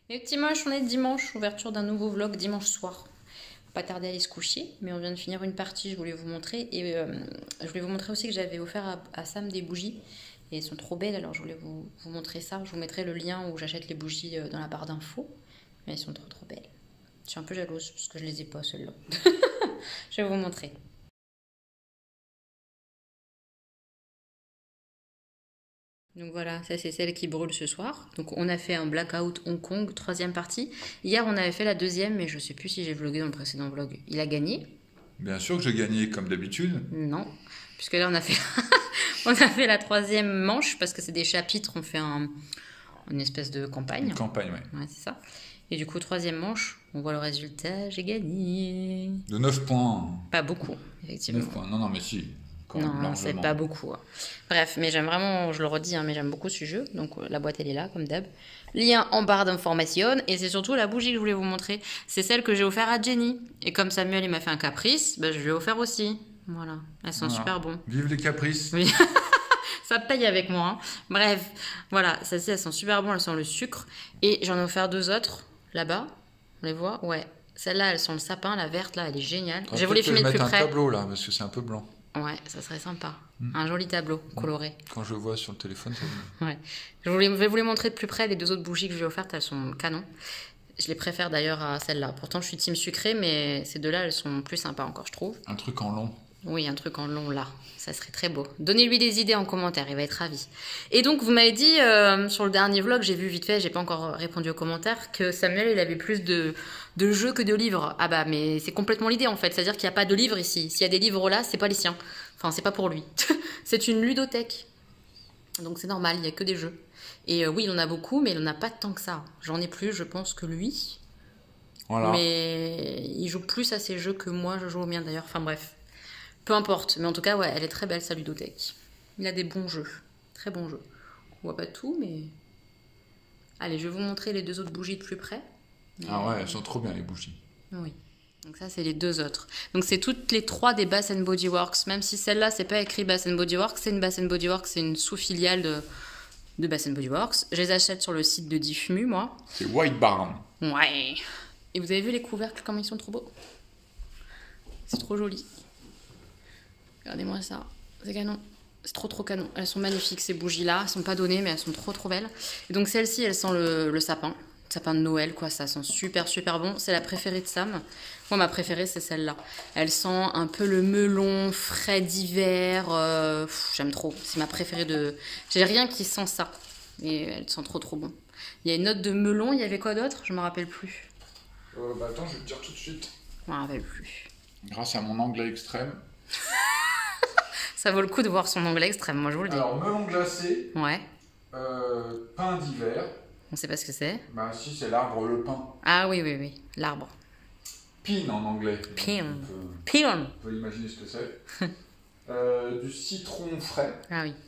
Et petit moche, on est dimanche, ouverture d'un nouveau vlog dimanche soir. Pas tarder à aller se coucher, mais on vient de finir une partie, je voulais vous montrer. Et je voulais vous montrer aussi que j'avais offert à Sam des bougies. Et elles sont trop belles, alors je voulais vous montrer ça. Je vous mettrai le lien où j'achète les bougies dans la barre d'infos. Mais elles sont trop belles. Je suis un peu jalouse parce que je les ai pas celles-là. Je vais vous montrer. Donc voilà, ça c'est celle qui brûle ce soir. Donc on a fait un blackout Hong Kong, 3e partie. Hier on avait fait la 2e, mais je sais plus si j'ai vlogué dans le précédent vlog. Il a gagné? Bien sûr que j'ai gagné comme d'habitude. Non, puisque là on a fait, on a fait la 3e manche, parce que c'est des chapitres, on fait une espèce de campagne. Une campagne, oui. Ouais, c'est ça. Et du coup, 3e manche, on voit le résultat, j'ai gagné. De 9 points. Pas beaucoup, effectivement. 9 points, non, mais si. Non, c'est pas beaucoup. Bref, mais j'aime vraiment, je le redis, mais j'aime beaucoup ce jeu. Donc la boîte, elle est là, comme d'hab. Lien en barre d'information. Et c'est surtout la bougie que je voulais vous montrer. C'est celle que j'ai offert à Jenny. Et comme Samuel, il m'a fait un caprice, je lui ai offert aussi. Voilà, elles sont super bonnes. Vive les caprices. Oui. Ça paye avec moi. Bref, voilà, celles-ci, elles sont super bonnes. Elles sont le sucre. Et j'en ai offert 2 autres, là-bas. On les voit? Ouais. Celles-là, elles sont le sapin. La verte, là, elle est géniale. Je vais vous les filmer de plus près. Je vais mettre un tableau, là, parce que c'est un peu blanc. Ouais, ça serait sympa. Un joli tableau coloré. Quand je le vois sur le téléphone, ça ouais. Je vais vous les montrer de plus près. Les 2 autres bougies que j'ai offertes, elles sont canon. Je les préfère d'ailleurs à celles-là. Pourtant, je suis team sucré, mais ces 2-là, elles sont plus sympas encore, je trouve. Un truc en long. Oui, un truc en long là. Ça serait très beau. Donnez-lui des idées en commentaire, il va être ravi. Et donc, vous m'avez dit, sur le dernier vlog, j'ai vu vite fait, j'ai pas encore répondu aux commentaires, que Samuel, il avait plus de jeux que de livres. Ah bah, mais c'est complètement l'idée en fait. C'est-à-dire qu'il n'y a pas de livres ici. S'il y a des livres là, c'est pas les siens. Enfin, c'est pas pour lui. C'est une ludothèque. Donc c'est normal, il n'y a que des jeux. Et oui, il en a beaucoup, mais il en a pas tant que ça. J'en ai plus, je pense, que lui. Voilà. Mais il joue plus à ces jeux que moi, je joue au mien d'ailleurs. Enfin bref. Peu importe, mais en tout cas, ouais, elle est très belle, sa ludothèque. Il a des bons jeux, très bons jeux. On voit pas tout, mais... Allez, je vais vous montrer les 2 autres bougies de plus près. Ah ouais, elles sont trop bien, les bougies. Oui. Donc ça, c'est les 2 autres. Donc c'est toutes les 3 des Bath Body Works. Même si celle-là, c'est pas écrit Bath Body Works, c'est une Bath Body Works, c'est une sous-filiale de Bath Body Works. Je les achète sur le site de Diffmu, moi. C'est White Barn. Ouais. Et vous avez vu les couvercles, comme ils sont trop beaux? C'est trop joli. Regardez-moi ça, c'est canon, c'est trop canon. Elles sont magnifiques ces bougies-là, elles sont pas données mais elles sont trop belles. Et donc celle-ci, elle sent le sapin de Noël quoi, ça sent super bon. C'est la préférée de Sam. Moi ma préférée c'est celle-là. Elle sent un peu le melon frais d'hiver, j'aime trop. C'est ma préférée de... J'ai rien qui sent ça, mais elle sent trop bon. Il y a une note de melon, il y avait quoi d'autre? Je me rappelle plus. Attends, je vais te dire tout de suite. Je me rappelle plus. Grâce à mon anglais extrême. Ça vaut le coup de voir son anglais extrême, moi je vous le dis. Alors, melon glacé. Ouais. Pain d'hiver. On sait pas ce que c'est. Bah si, c'est l'arbre, le pain. Ah oui, l'arbre. Pin en anglais. Pin. On peut imaginer ce que c'est. Du citron frais. Ah oui.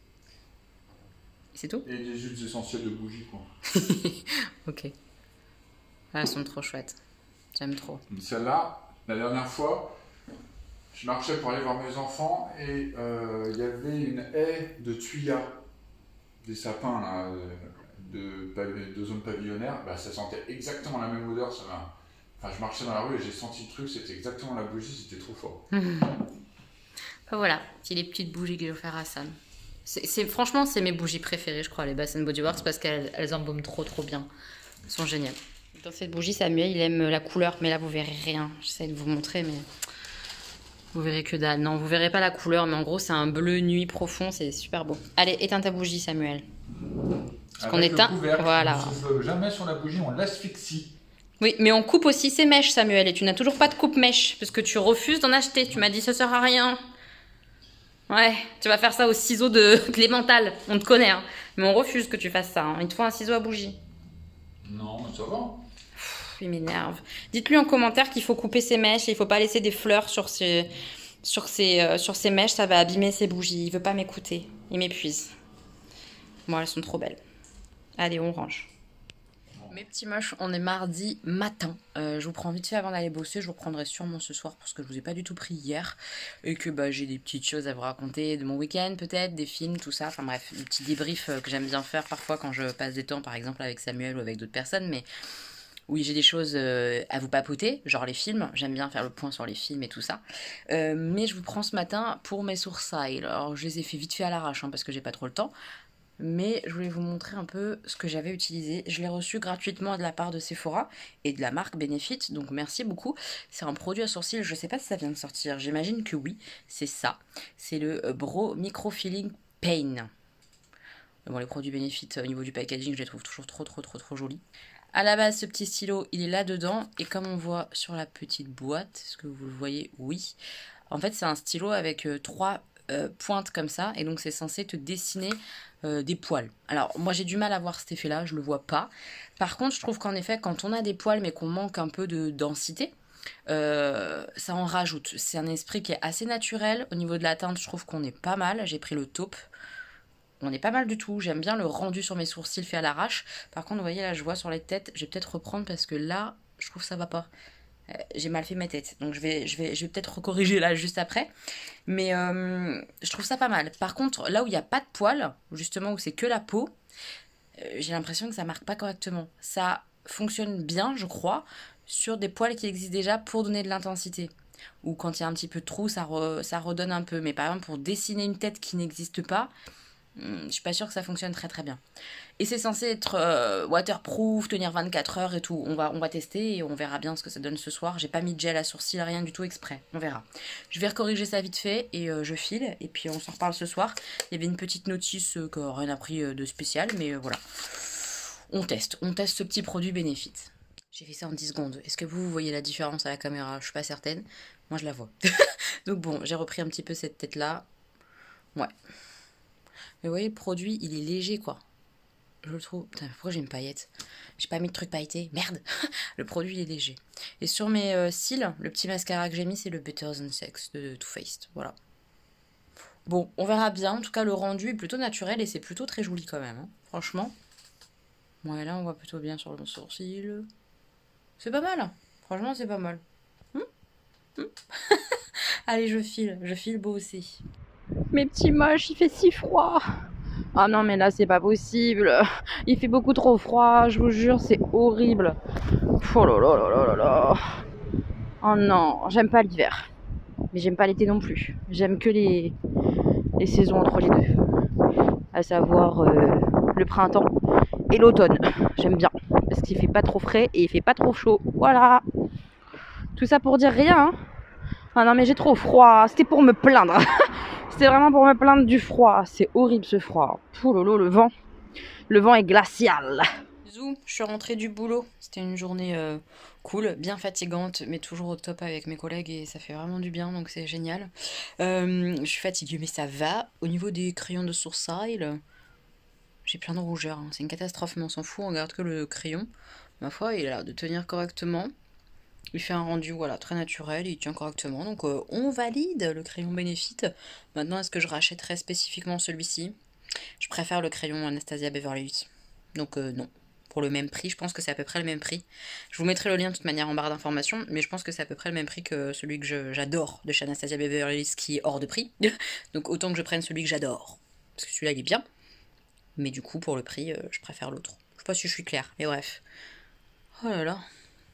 C'est tout? Et des huiles essentielles de bougie, quoi. Ok. Ah, elles sont trop chouettes. J'aime trop. Celle-là, la dernière fois, je marchais pour aller voir mes enfants et il y avait une haie de tuyas, des sapins là, de zone pavillonnaire. Bah, ça sentait exactement la même odeur. Enfin, je marchais dans la rue et j'ai senti le truc, c'était exactement la bougie, c'était trop fort. Enfin, voilà, c'est les petites bougies que j'ai offert à Sam. Franchement, c'est mes bougies préférées, je crois, les Bath Body Works, parce qu'elles embaument trop bien. Elles sont géniales. Dans cette bougie, Samuel, il aime la couleur, mais là, vous verrez rien. J'essaie de vous montrer, mais vous verrez que dalle. Non, vous verrez pas la couleur, mais en gros, c'est un bleu nuit profond, c'est super beau. Allez, éteins ta bougie, Samuel. Parce qu'on éteint, voilà. On ne souffle jamais sur la bougie, on l'asphyxie. Oui, mais on coupe aussi ses mèches, Samuel, et tu n'as toujours pas de coupe-mèche, parce que tu refuses d'en acheter. Tu m'as dit, ça sert à rien. Ouais, tu vas faire ça au ciseau de Clémental, on te connaît, hein. Mais on refuse que tu fasses ça, hein. Il te faut un ciseau à bougie. Non, ça va. Il m'énerve. Dites-lui en commentaire qu'il faut couper ses mèches et il faut pas laisser des fleurs sur ses mèches, ça va abîmer ses bougies. Il veut pas m'écouter, il m'épuise. Bon, elles sont trop belles. Allez, on range. On Mes petits moches, on est mardi matin. Je vous prends vite fait avant d'aller bosser. Je vous reprendrai sûrement ce soir parce que je vous ai pas du tout pris hier. Et que j'ai des petites choses à vous raconter de mon week-end peut-être, des films, tout ça. Enfin bref, des petits débriefs que j'aime bien faire parfois quand je passe des temps par exemple avec Samuel ou avec d'autres personnes. Mais oui, j'ai des choses à vous papoter, genre les films. J'aime bien faire le point sur les films et tout ça. Mais je vous prends ce matin pour mes sourcils. Alors je les ai fait vite fait à l'arrache parce que j'ai pas trop le temps. Mais je voulais vous montrer un peu ce que j'avais utilisé. Je l'ai reçu gratuitement de la part de Sephora et de la marque Benefit, donc merci beaucoup. C'est un produit à sourcils, je sais pas si ça vient de sortir, j'imagine que oui, c'est ça. C'est le Brow Microfilling Pain. Bon, les produits Benefit au niveau du packaging, je les trouve toujours trop jolis. À la base, ce petit stylo, il est là-dedans, et comme on voit sur la petite boîte, est-ce que vous le voyez? Oui. En fait, c'est un stylo avec trois pointe comme ça, et donc c'est censé te dessiner des poils. Alors moi j'ai du mal à voir cet effet là, je le vois pas. Par contre je trouve qu'en effet quand on a des poils mais qu'on manque un peu de densité, ça en rajoute. C'est un esprit qui est assez naturel. Au niveau de la teinte je trouve qu'on est pas mal. J'ai pris le taupe, on est pas mal du tout. J'aime bien le rendu sur mes sourcils fait à l'arrache. Par contre vous voyez là je vois sur les têtes, je vais peut-être reprendre parce que là je trouve que ça va pas. J'ai mal fait ma tête, donc je vais peut-être recorriger là juste après. Mais je trouve ça pas mal. Par contre, là où il n'y a pas de poils, justement où c'est que la peau, j'ai l'impression que ça marque pas correctement. Ça fonctionne bien, je crois, sur des poils qui existent déjà pour donner de l'intensité. Ou quand il y a un petit peu de trou, ça redonne un peu. Mais par exemple, pour dessiner une tête qui n'existe pas, je suis pas sûre que ça fonctionne très bien. Et c'est censé être waterproof, tenir 24 heures et tout. On va tester et on verra bien ce que ça donne ce soir. J'ai pas mis de gel à sourcils, rien du tout exprès. On verra. Je vais recorriger ça vite fait et je file. Et puis on s'en reparle ce soir. Il y avait une petite notice que rien n'a pris de spécial. Mais voilà. On teste ce petit produit Benefit. J'ai fait ça en 10 secondes. Est-ce que vous voyez la différence à la caméra? Je suis pas certaine. Moi je la vois. Donc bon, j'ai repris un petit peu cette tête là. Ouais. Mais vous voyez, le produit, il est léger, quoi. Je le trouve... Putain, pourquoi j'ai une paillette? J'ai pas mis de truc pailleté. Merde. Le produit, il est léger. Et sur mes cils, le petit mascara que j'ai mis, c'est le Better Than Sex de Too Faced. Voilà. Bon, on verra bien. En tout cas, le rendu est plutôt naturel et c'est plutôt très joli quand même. Hein. Franchement. Ouais, là, on voit plutôt bien sur le sourcil. C'est pas mal. Franchement, c'est pas mal. Allez, je file beau aussi. Mes petits moches, il fait si froid. Ah non, mais là, c'est pas possible. Il fait beaucoup trop froid, je vous jure, c'est horrible. Oh là là là là là là. Oh non, j'aime pas l'hiver. Mais j'aime pas l'été non plus. J'aime que les saisons entre les deux. À savoir le printemps et l'automne. J'aime bien. Parce qu'il fait pas trop frais et il fait pas trop chaud. Voilà. Tout ça pour dire rien. Hein. Ah non, mais j'ai trop froid. C'était pour me plaindre. C'était vraiment pour me plaindre du froid. C'est horrible ce froid. Oh lolo, le vent. Le vent est glacial. Zou, je suis rentrée du boulot. C'était une journée cool, bien fatigante, mais toujours au top avec mes collègues et ça fait vraiment du bien, donc c'est génial. Je suis fatiguée, mais ça va. Au niveau des crayons de sourcils, j'ai plein de rougeurs. Hein. C'est une catastrophe, mais on s'en fout, on regarde que le crayon. Ma foi, il a l'air de tenir correctement. Il fait un rendu voilà, très naturel, il tient correctement, donc on valide le crayon Benefit. Maintenant, est-ce que je rachèterais spécifiquement celui-ci? Je préfère le crayon Anastasia Beverly Hills. Donc non, pour le même prix, je pense que c'est à peu près le même prix. Je vous mettrai le lien de toute manière en barre d'informations, mais je pense que c'est à peu près le même prix que celui que j'adore de chez Anastasia Beverly Hills, qui est hors de prix. Donc autant que je prenne celui que j'adore, parce que celui-là il est bien. Mais du coup, pour le prix, je préfère l'autre. Je sais pas si je suis claire, mais bref. Oh là là.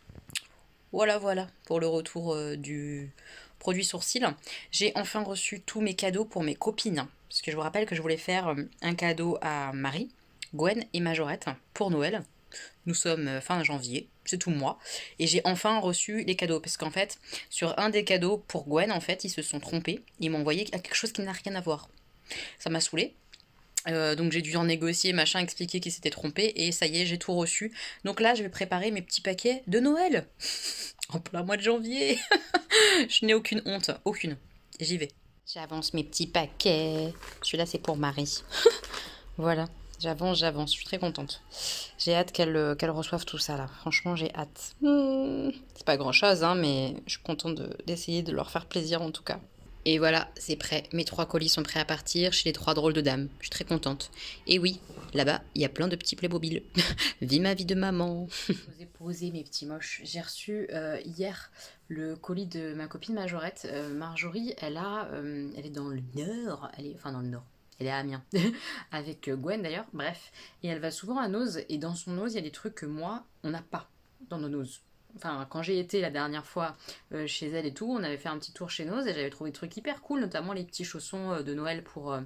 Voilà pour le retour du produit sourcil. J'ai enfin reçu tous mes cadeaux pour mes copines. Parce que je vous rappelle que je voulais faire un cadeau à Marie, Gwen et Majorette pour Noël. Nous sommes fin janvier, c'est tout moi. Et j'ai enfin reçu les cadeaux. Parce qu'en fait, sur un des cadeaux pour Gwen, en fait, ils se sont trompés. Ils m'ont envoyé quelque chose qui n'a rien à voir. Ça m'a saoulée. Donc j'ai dû en négocier, machin, expliquer qu'il s'était trompé, et ça y est, j'ai tout reçu. Donc là, je vais préparer mes petits paquets de Noël, en plein mois de janvier. Je n'ai aucune honte, aucune. J'y vais. J'avance mes petits paquets. Celui-là, c'est pour Marie. Voilà, j'avance, je suis très contente. J'ai hâte qu'elle reçoive tout ça, là. Franchement, j'ai hâte. C'est pas grand-chose, hein, mais je suis contente d'essayer de leur faire plaisir, en tout cas. Et voilà, c'est prêt. Mes 3 colis sont prêts à partir chez les 3 drôles de dames. Je suis très contente. Et oui, là-bas, il y a plein de petits Playmobil. Vis ma vie de maman. Posez mes petits moches. J'ai reçu hier le colis de ma copine Majorette. Marjorie, elle est dans le Nord. Enfin, dans le Nord. Elle est à Amiens. Avec Gwen d'ailleurs. Bref. Et elle va souvent à Nose. Et dans son Nose, il y a des trucs que moi, on n'a pas dans nos Nose. Enfin, quand j'ai été la dernière fois chez elle et tout, on avait fait un petit tour chez Nose et j'avais trouvé des trucs hyper cool, notamment les petits chaussons de Noël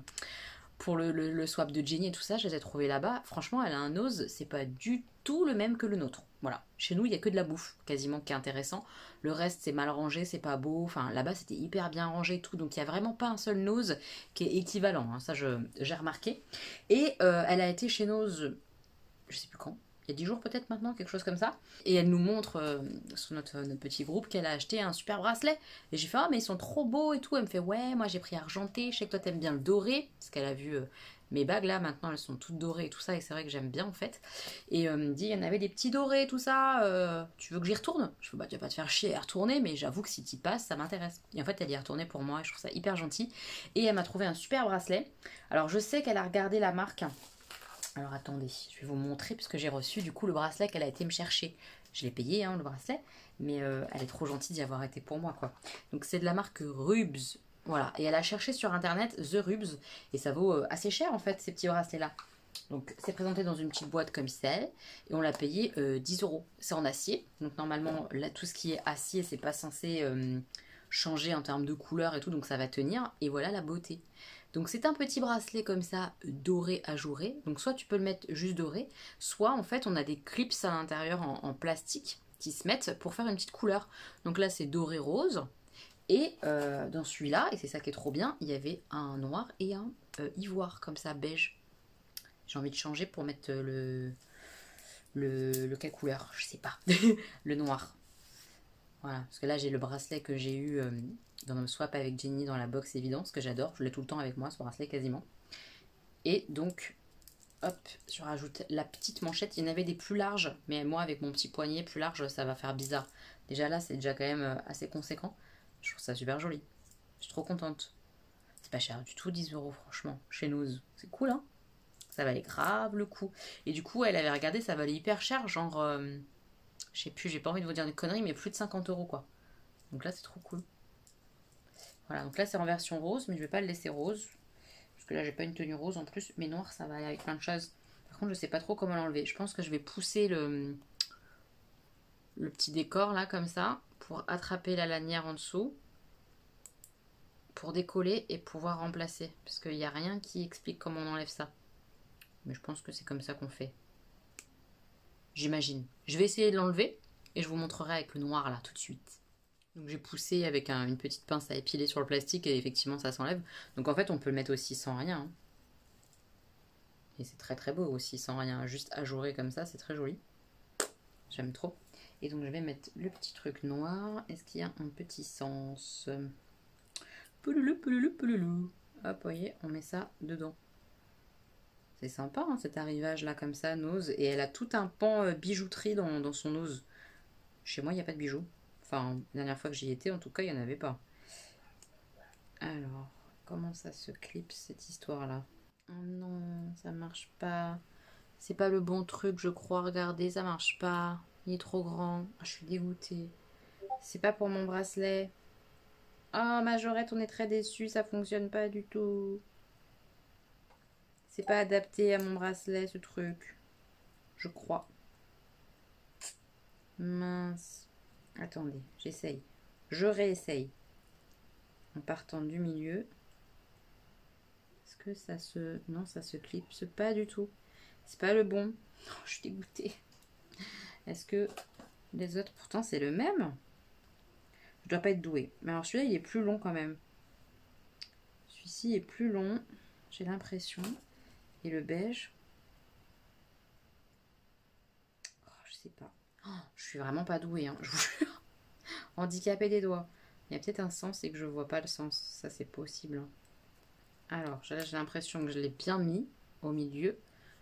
pour le swap de Jenny et tout ça, je les ai trouvés là-bas. Franchement, elle a un Nose, c'est pas du tout le même que le nôtre. Voilà. Chez nous, il y a que de la bouffe, quasiment, qui est intéressant. Le reste, c'est mal rangé, c'est pas beau. Enfin, là-bas, c'était hyper bien rangé et tout. Donc, il n'y a vraiment pas un seul Nose qui est équivalent. Hein. Ça, j'ai remarqué. Et elle a été chez Nose, je sais plus quand. Il y a 10 jours peut-être maintenant, quelque chose comme ça. Et elle nous montre sur notre petit groupe qu'elle a acheté un super bracelet. Et j'ai fait, ah mais ils sont trop beaux et tout. Elle me fait, ouais, moi j'ai pris argenté, je sais que toi t'aimes bien le doré. Parce qu'elle a vu mes bagues là, maintenant elles sont toutes dorées et tout ça. Et c'est vrai que j'aime bien en fait. Et elle me dit, il y en avait des petits dorés, tout ça. Tu veux que j'y retourne? Je fais, bah tu vas pas te faire chier à retourner, mais j'avoue que si t'y passes, ça m'intéresse. Et en fait, elle y est retournée pour moi et je trouve ça hyper gentil. Et elle m'a trouvé un super bracelet. Alors je sais qu'elle a regardé la marque. Alors attendez, je vais vous montrer puisque j'ai reçu du coup le bracelet qu'elle a été me chercher. Je l'ai payé hein, le bracelet, mais elle est trop gentille d'y avoir été pour moi quoi. Donc c'est de la marque Rubs, voilà. Et elle a cherché sur internet The Rubs et ça vaut assez cher en fait ces petits bracelets là. Donc c'est présenté dans une petite boîte comme celle et on l'a payé 10 euros. C'est en acier, donc normalement là tout ce qui est acier c'est pas censé changer en termes de couleur et tout, donc ça va tenir. Et voilà la beauté. Donc c'est un petit bracelet comme ça, doré ajouré. Donc soit tu peux le mettre juste doré, soit en fait on a des clips à l'intérieur en plastique qui se mettent pour faire une petite couleur. Donc là c'est doré rose. Et dans celui-là, et c'est ça qui est trop bien, il y avait un noir et un ivoire comme ça, beige. J'ai envie de changer pour mettre quelle couleur? Je sais pas. Le noir. Voilà, parce que là j'ai le bracelet que j'ai eu dans le swap avec Jenny dans la box évidence, que j'adore, je l'ai tout le temps avec moi ce bracelet quasiment. Et donc, hop, je rajoute la petite manchette, il y en avait des plus larges, mais moi avec mon petit poignet plus large ça va faire bizarre. Déjà là c'est déjà quand même assez conséquent, je trouve ça super joli, je suis trop contente. C'est pas cher du tout, 10 euros franchement, chez nous, c'est cool hein. Ça valait grave le coup. Et du coup elle avait regardé, ça valait hyper cher, genre... je sais plus, j'ai pas envie de vous dire des conneries, mais plus de 50 euros quoi. Donc là, c'est trop cool. Voilà, donc là, c'est en version rose, mais je vais pas le laisser rose. Parce que là, j'ai pas une tenue rose en plus. Mais noir, ça va aller avec plein de choses. Par contre, je sais pas trop comment l'enlever. Je pense que je vais pousser le petit décor là, comme ça, pour attraper la lanière en dessous. Pour décoller et pouvoir remplacer. Parce qu'il n'y a rien qui explique comment on enlève ça. Mais je pense que c'est comme ça qu'on fait. J'imagine. Je vais essayer de l'enlever et je vous montrerai avec le noir là tout de suite. Donc j'ai poussé avec une petite pince à épiler sur le plastique et effectivement ça s'enlève. Donc en fait on peut le mettre aussi sans rien. Hein. Et c'est très très beau aussi sans rien. Juste ajouré comme ça, c'est très joli. J'aime trop. Et donc je vais mettre le petit truc noir. Est-ce qu'il y a un petit sens? Pouloulou, pouloulou, pouloulou. Hop, voyez, on met ça dedans. C'est sympa hein, cet arrivage là comme ça, Nose. Et elle a tout un pan bijouterie dans son Nose. Chez moi il n'y a pas de bijoux. Enfin, la dernière fois que j'y étais, en tout cas, il n'y en avait pas. Alors, comment ça se clipse cette histoire-là? Oh non, ça marche pas. C'est pas le bon truc, je crois. Regardez, ça marche pas. Il est trop grand. Oh, je suis dégoûtée. C'est pas pour mon bracelet. Oh, Majorette, on est très déçus. Ça fonctionne pas du tout. C'est pas adapté à mon bracelet, ce truc. Je crois. Mince. Attendez, j'essaye. Je réessaye. En partant du milieu. Est-ce que ça se... Non, ça se clipse pas du tout. C'est pas le bon. Oh, je suis dégoûtée. Est-ce que les autres... Pourtant, c'est le même. Je dois pas être douée. Mais alors, celui-là, il est plus long quand même. Celui-ci est plus long. J'ai l'impression. Et le beige... Oh, je sais pas. Oh, je suis vraiment pas douée, hein, je vous jure. Handicapée des doigts. Il y a peut-être un sens et que je vois pas le sens. Ça, c'est possible. Hein. Alors, là, j'ai l'impression que je l'ai bien mis au milieu.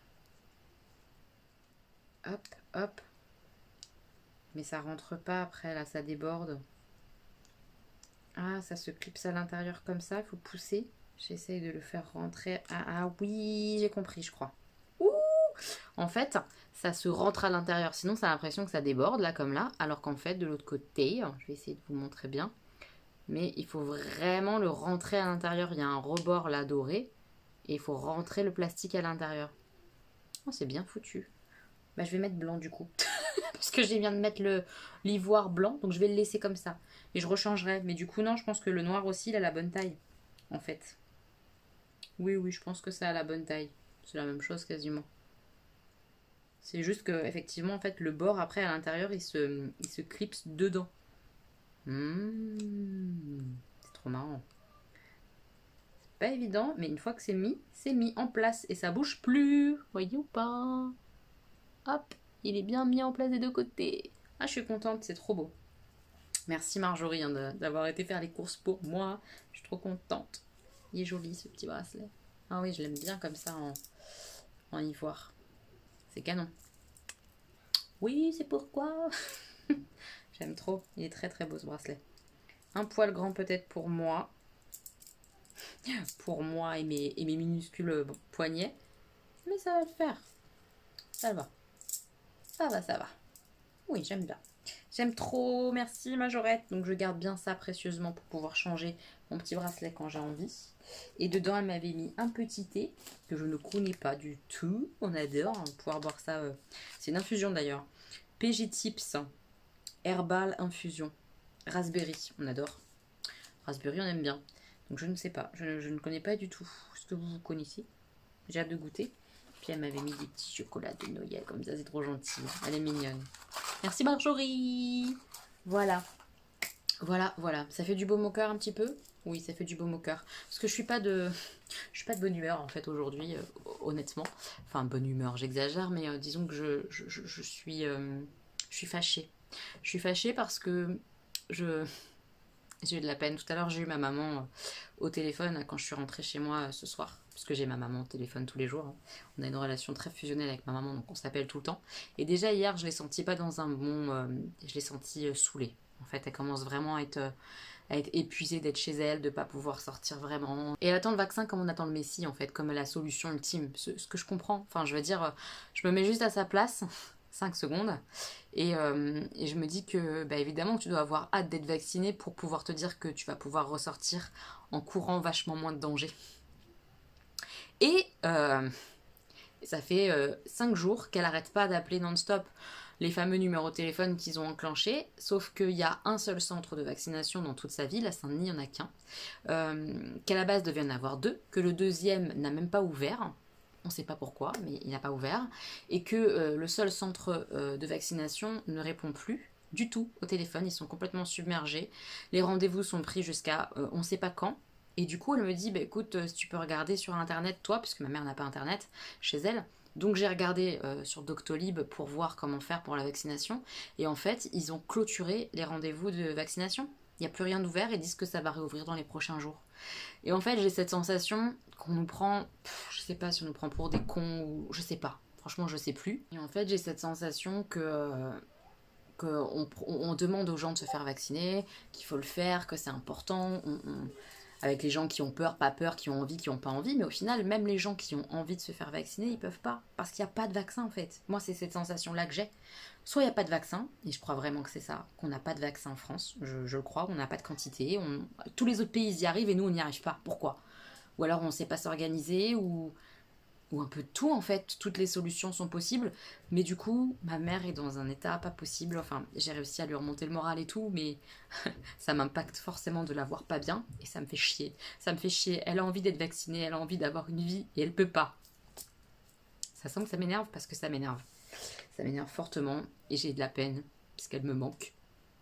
Hop, hop. Mais ça rentre pas après, là, ça déborde. Ah, ça se clipse à l'intérieur comme ça, il faut pousser. J'essaye de le faire rentrer. Ah oui, j'ai compris, je crois. Ouh! En fait, ça se rentre à l'intérieur. Sinon, ça a l'impression que ça déborde, là, comme là. Alors qu'en fait, de l'autre côté, je vais essayer de vous montrer bien. Mais il faut vraiment le rentrer à l'intérieur. Il y a un rebord, là, doré. Et il faut rentrer le plastique à l'intérieur. Oh, c'est bien foutu. Bah, je vais mettre blanc, du coup. Parce que je viens de mettre l'ivoire blanc. Donc, je vais le laisser comme ça. Et je rechangerai. Mais du coup, non, je pense que le noir aussi, il a la bonne taille. En fait. Oui, oui, je pense que ça a la bonne taille. C'est la même chose quasiment. C'est juste que effectivement, en fait, le bord après à l'intérieur, il se clipse dedans. C'est trop marrant. C'est pas évident, mais une fois que c'est mis en place et ça bouge plus. Voyez ou pas? Hop, il est bien mis en place des deux côtés. Ah, je suis contente, c'est trop beau. Merci Marjorie hein, d'avoir été faire les courses pour moi. Je suis trop contente. Il est joli ce petit bracelet. Ah oui, je l'aime bien comme ça en ivoire. C'est canon. Oui, c'est pourquoi. J'aime trop. Il est très très beau ce bracelet. Un poil grand peut-être pour moi. Pour moi et mes minuscules poignets. Mais ça va le faire. Ça va. Ça va, ça va. Oui, j'aime bien. J'aime trop. Merci Majorette. Donc je garde bien ça précieusement pour pouvoir changer mon petit bracelet quand j'ai envie. Et dedans, elle m'avait mis un petit thé que je ne connais pas du tout. On adore pouvoir boire ça. C'est une infusion d'ailleurs. PG Tips Herbal Infusion. Raspberry, on adore. Raspberry, on aime bien. Donc je ne sais pas. Je ne connais pas du tout ce que vous connaissez. J'ai hâte de goûter. Puis elle m'avait mis des petits chocolats de Noël comme ça. C'est trop gentil. Elle est mignonne. Merci Marjorie. Voilà. Voilà, voilà. Ça fait du baume au cœur un petit peu? Oui, ça fait du baume au cœur. Parce que je suis pas de bonne humeur en fait aujourd'hui, honnêtement. Enfin, bonne humeur, j'exagère, mais disons que je suis fâchée. Je suis fâchée parce que j'ai eu de la peine. Tout à l'heure, j'ai eu ma maman au téléphone quand je suis rentrée chez moi ce soir. Parce que j'ai ma maman au téléphone tous les jours. Hein. On a une relation très fusionnelle avec ma maman, donc on s'appelle tout le temps. Et déjà hier, je l'ai sentie pas dans un bon... je l'ai sentie saoulée. En fait, elle commence vraiment à être épuisée d'être chez elle, de pas pouvoir sortir vraiment. Et elle attend le vaccin comme on attend le Messie, en fait, comme la solution ultime. Ce que je comprends. Enfin, je veux dire, je me mets juste à sa place, 5 secondes, et je me dis que, bah, évidemment, que tu dois avoir hâte d'être vacciné pour pouvoir te dire que tu vas pouvoir ressortir en courant vachement moins de danger. Et ça fait 5 jours qu'elle n'arrête pas d'appeler non-stop les fameux numéros de téléphone qu'ils ont enclenchés, sauf qu'il y a un seul centre de vaccination dans toute sa ville, à Saint-Denis, il n'y en a qu'un, qu'à la base devait y en avoir 2, que le deuxième n'a même pas ouvert, on ne sait pas pourquoi, mais il n'a pas ouvert, et que le seul centre de vaccination ne répond plus du tout au téléphone, ils sont complètement submergés, les rendez-vous sont pris jusqu'à on ne sait pas quand, et du coup elle me dit, bah, écoute, si tu peux regarder sur internet toi, puisque ma mère n'a pas internet chez elle, donc j'ai regardé sur Doctolib pour voir comment faire pour la vaccination. Et en fait, ils ont clôturé les rendez-vous de vaccination. Il n'y a plus rien d'ouvert et disent que ça va réouvrir dans les prochains jours. Et en fait, j'ai cette sensation qu'on nous prend... je sais pas si on nous prend pour des cons ou... je sais pas. Franchement, je sais plus. Et en fait, j'ai cette sensation qu'on demande aux gens de se faire vacciner, qu'il faut le faire, que c'est important. Avec les gens qui ont peur, pas peur, qui ont envie, qui n'ont pas envie, mais au final, même les gens qui ont envie de se faire vacciner, ils peuvent pas, parce qu'il n'y a pas de vaccin en fait. Moi, c'est cette sensation-là que j'ai. Soit il n'y a pas de vaccin, et je crois vraiment que c'est ça, qu'on n'a pas de vaccin en France, je le crois, on n'a pas de quantité, tous les autres pays ils y arrivent et nous on n'y arrive pas. Pourquoi? Ou alors on ne sait pas s'organiser, ou un peu de tout en fait, toutes les solutions sont possibles, mais du coup ma mère est dans un état pas possible, enfin j'ai réussi à lui remonter le moral et tout, mais ça m'impacte forcément de la voir pas bien, et ça me fait chier, elle a envie d'être vaccinée, elle a envie d'avoir une vie, et elle peut pas. Ça sent que ça m'énerve parce que ça m'énerve fortement, et j'ai de la peine, parce qu'elle me manque,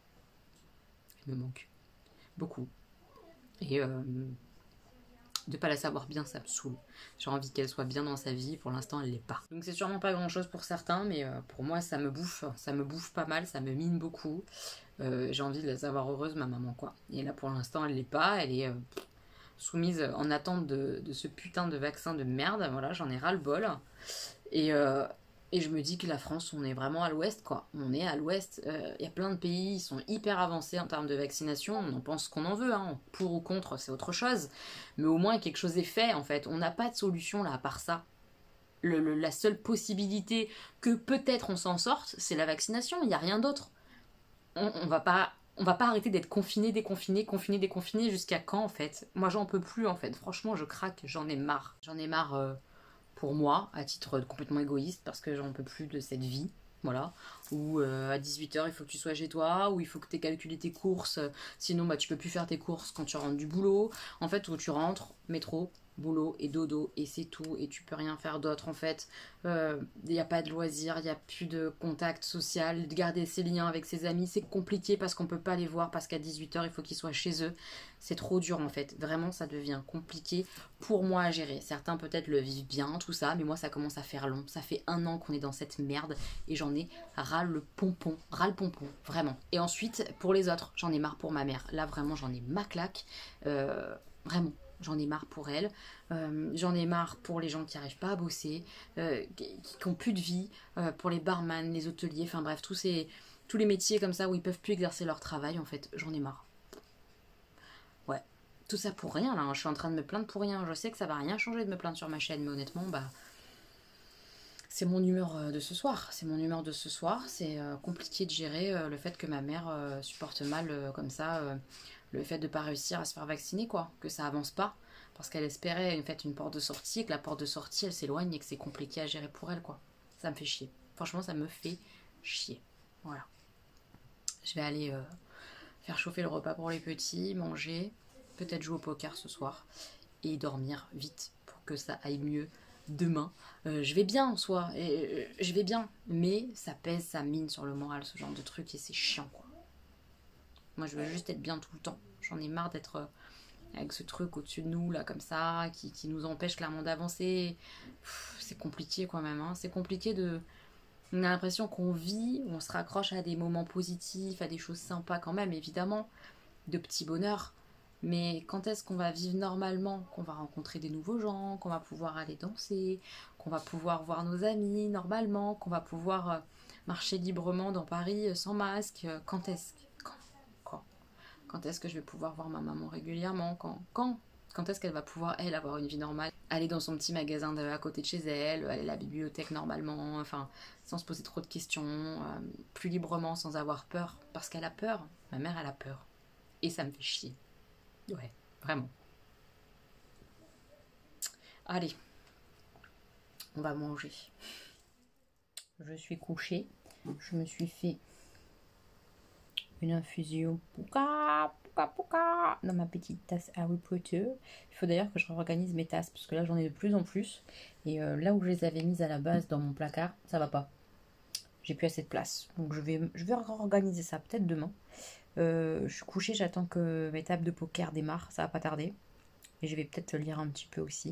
beaucoup, et de pas la savoir bien, ça me saoule. J'ai envie qu'elle soit bien dans sa vie, pour l'instant elle l'est pas. Donc c'est sûrement pas grand chose pour certains, mais pour moi ça me bouffe pas mal, ça me mine beaucoup. J'ai envie de la savoir heureuse, ma maman, quoi. Et là pour l'instant elle l'est pas, elle est soumise en attente de ce putain de vaccin de merde, voilà, j'en ai ras le bol. Et Et je me dis que la France, on est vraiment à l'ouest, quoi. On est à l'ouest. Il y a plein de pays, ils sont hyper avancés en termes de vaccination. On en pense ce qu'on en veut, hein. Pour ou contre, c'est autre chose. Mais au moins, quelque chose est fait, en fait. On n'a pas de solution, là, à part ça. La seule possibilité que peut-être on s'en sorte, c'est la vaccination. Il n'y a rien d'autre. On va pas... On va pas arrêter d'être confiné, déconfiné, confiné, déconfiné jusqu'à quand en fait. Moi j'en peux plus en fait. Franchement je craque, j'en ai marre. J'en ai marre pour moi, à titre complètement égoïste, parce que j'en peux plus de cette vie. Voilà. Ou à 18h il faut que tu sois chez toi, ou il faut que tu aies calculé tes courses, sinon bah, tu peux plus faire tes courses quand tu rentres du boulot. En fait, où tu rentres, métro, boulot et dodo, et c'est tout, et tu peux rien faire d'autre en fait. Il n'y a pas de loisirs, il n'y a plus de contact social, de garder ses liens avec ses amis, c'est compliqué parce qu'on peut pas les voir, parce qu'à 18h il faut qu'ils soient chez eux. C'est trop dur en fait, vraiment ça devient compliqué pour moi à gérer. Certains peut-être le vivent bien, tout ça, mais moi ça commence à faire long. Ça fait 1 an qu'on est dans cette merde et j'en ai ras le pompon, vraiment. Et ensuite, pour les autres, j'en ai marre pour ma mère. Là vraiment j'en ai ma claque, vraiment. J'en ai marre pour elle, j'en ai marre pour les gens qui n'arrivent pas à bosser, qui n'ont plus de vie, pour les barman, les hôteliers, enfin bref, tous les métiers comme ça où ils peuvent plus exercer leur travail en fait, j'en ai marre. Ouais, tout ça pour rien là, hein. Je suis en train de me plaindre pour rien, je sais que ça va rien changer de me plaindre sur ma chaîne, mais honnêtement, bah... C'est mon humeur de ce soir, c'est compliqué de gérer le fait que ma mère supporte mal comme ça le fait de ne pas réussir à se faire vacciner, quoi, que ça avance pas, parce qu'elle espérait en fait une porte de sortie, et que la porte de sortie elle s'éloigne et que c'est compliqué à gérer pour elle, quoi. Ça me fait chier, franchement ça me fait chier, voilà. Je vais aller faire chauffer le repas pour les petits, manger, peut-être jouer au poker ce soir, et dormir vite pour que ça aille mieux demain. Je vais bien en soi, je vais bien, mais ça pèse, ça mine sur le moral, ce genre de truc, et c'est chiant, quoi. Moi, je veux juste être bien tout le temps. J'en ai marre d'être avec ce truc au-dessus de nous, là, comme ça, qui nous empêche clairement d'avancer. C'est compliqué, quand même, hein. C'est compliqué de... On a l'impression qu'on vit, on se raccroche à des moments positifs, à des choses sympas quand même, évidemment, de petits bonheurs. Mais quand est-ce qu'on va vivre normalement, qu'on va rencontrer des nouveaux gens, qu'on va pouvoir aller danser, qu'on va pouvoir voir nos amis normalement, qu'on va pouvoir marcher librement dans Paris sans masque? Quand est-ce Quand est-ce que je vais pouvoir voir ma maman régulièrement? Quand est-ce qu'elle va pouvoir, elle, avoir une vie normale? Aller dans son petit magasin à côté de chez elle, aller à la bibliothèque normalement, enfin, sans se poser trop de questions, plus librement, sans avoir peur. Parce qu'elle a peur. Ma mère, elle a peur. Et ça me fait chier. Ouais, vraiment. Allez, on va manger. Je suis couchée. Je me suis fait une infusion pouka dans ma petite tasse Harry Potter. Il faut d'ailleurs que je réorganise mes tasses parce que là j'en ai de plus en plus et là où je les avais mises à la base dans mon placard, ça va pas. J'ai plus assez de place, donc je vais réorganiser ça peut-être demain. Je suis couchée, j'attends que mes tables de poker démarrent, ça va pas tarder et je vais peut-être lire un petit peu aussi.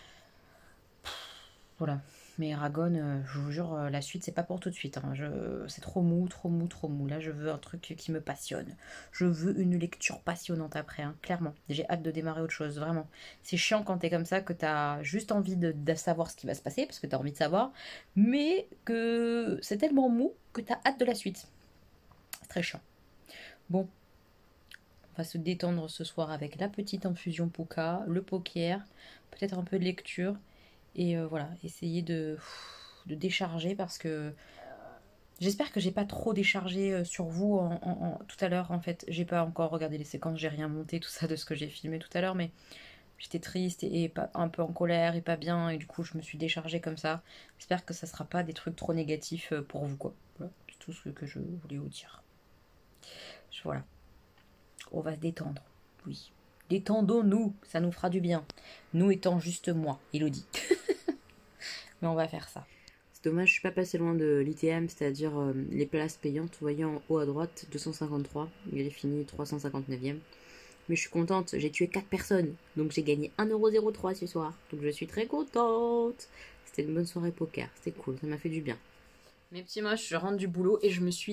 Voilà. Mais Eragon, je vous jure, la suite, c'est pas pour tout de suite. Hein. C'est trop mou. Là, je veux un truc qui me passionne. Je veux une lecture passionnante après, hein, clairement. J'ai hâte de démarrer autre chose, vraiment. C'est chiant quand t'es comme ça, que t'as juste envie de savoir ce qui va se passer, parce que t'as envie de savoir, mais que c'est tellement mou que t'as hâte de la suite. C'est très chiant. Bon, on va se détendre ce soir avec la petite infusion Pouka, le poker, peut-être un peu de lecture. Et voilà, essayer de décharger parce que j'espère que j'ai pas trop déchargé sur vous tout à l'heure. En fait, j'ai pas encore regardé les séquences, j'ai rien monté, tout ça de ce que j'ai filmé tout à l'heure, mais j'étais triste et pas, un peu en colère et pas bien, et du coup je me suis déchargée comme ça. J'espère que ça sera pas des trucs trop négatifs pour vous, quoi. Voilà, c'est tout ce que je voulais vous dire. Voilà, on va se détendre, oui. Détendons-nous, ça nous fera du bien. Nous étant juste moi, Elodie. Mais on va faire ça. C'est dommage, je suis pas passée loin de l'ITM, c'est-à-dire les places payantes. Vous voyez en haut à droite, 253. Il est fini 359e. Mais je suis contente, j'ai tué 4 personnes. Donc j'ai gagné 1,03€ ce soir. Donc je suis très contente. C'était une bonne soirée poker, c'était cool, ça m'a fait du bien. Mes petits moches, je rentre du boulot et je me suis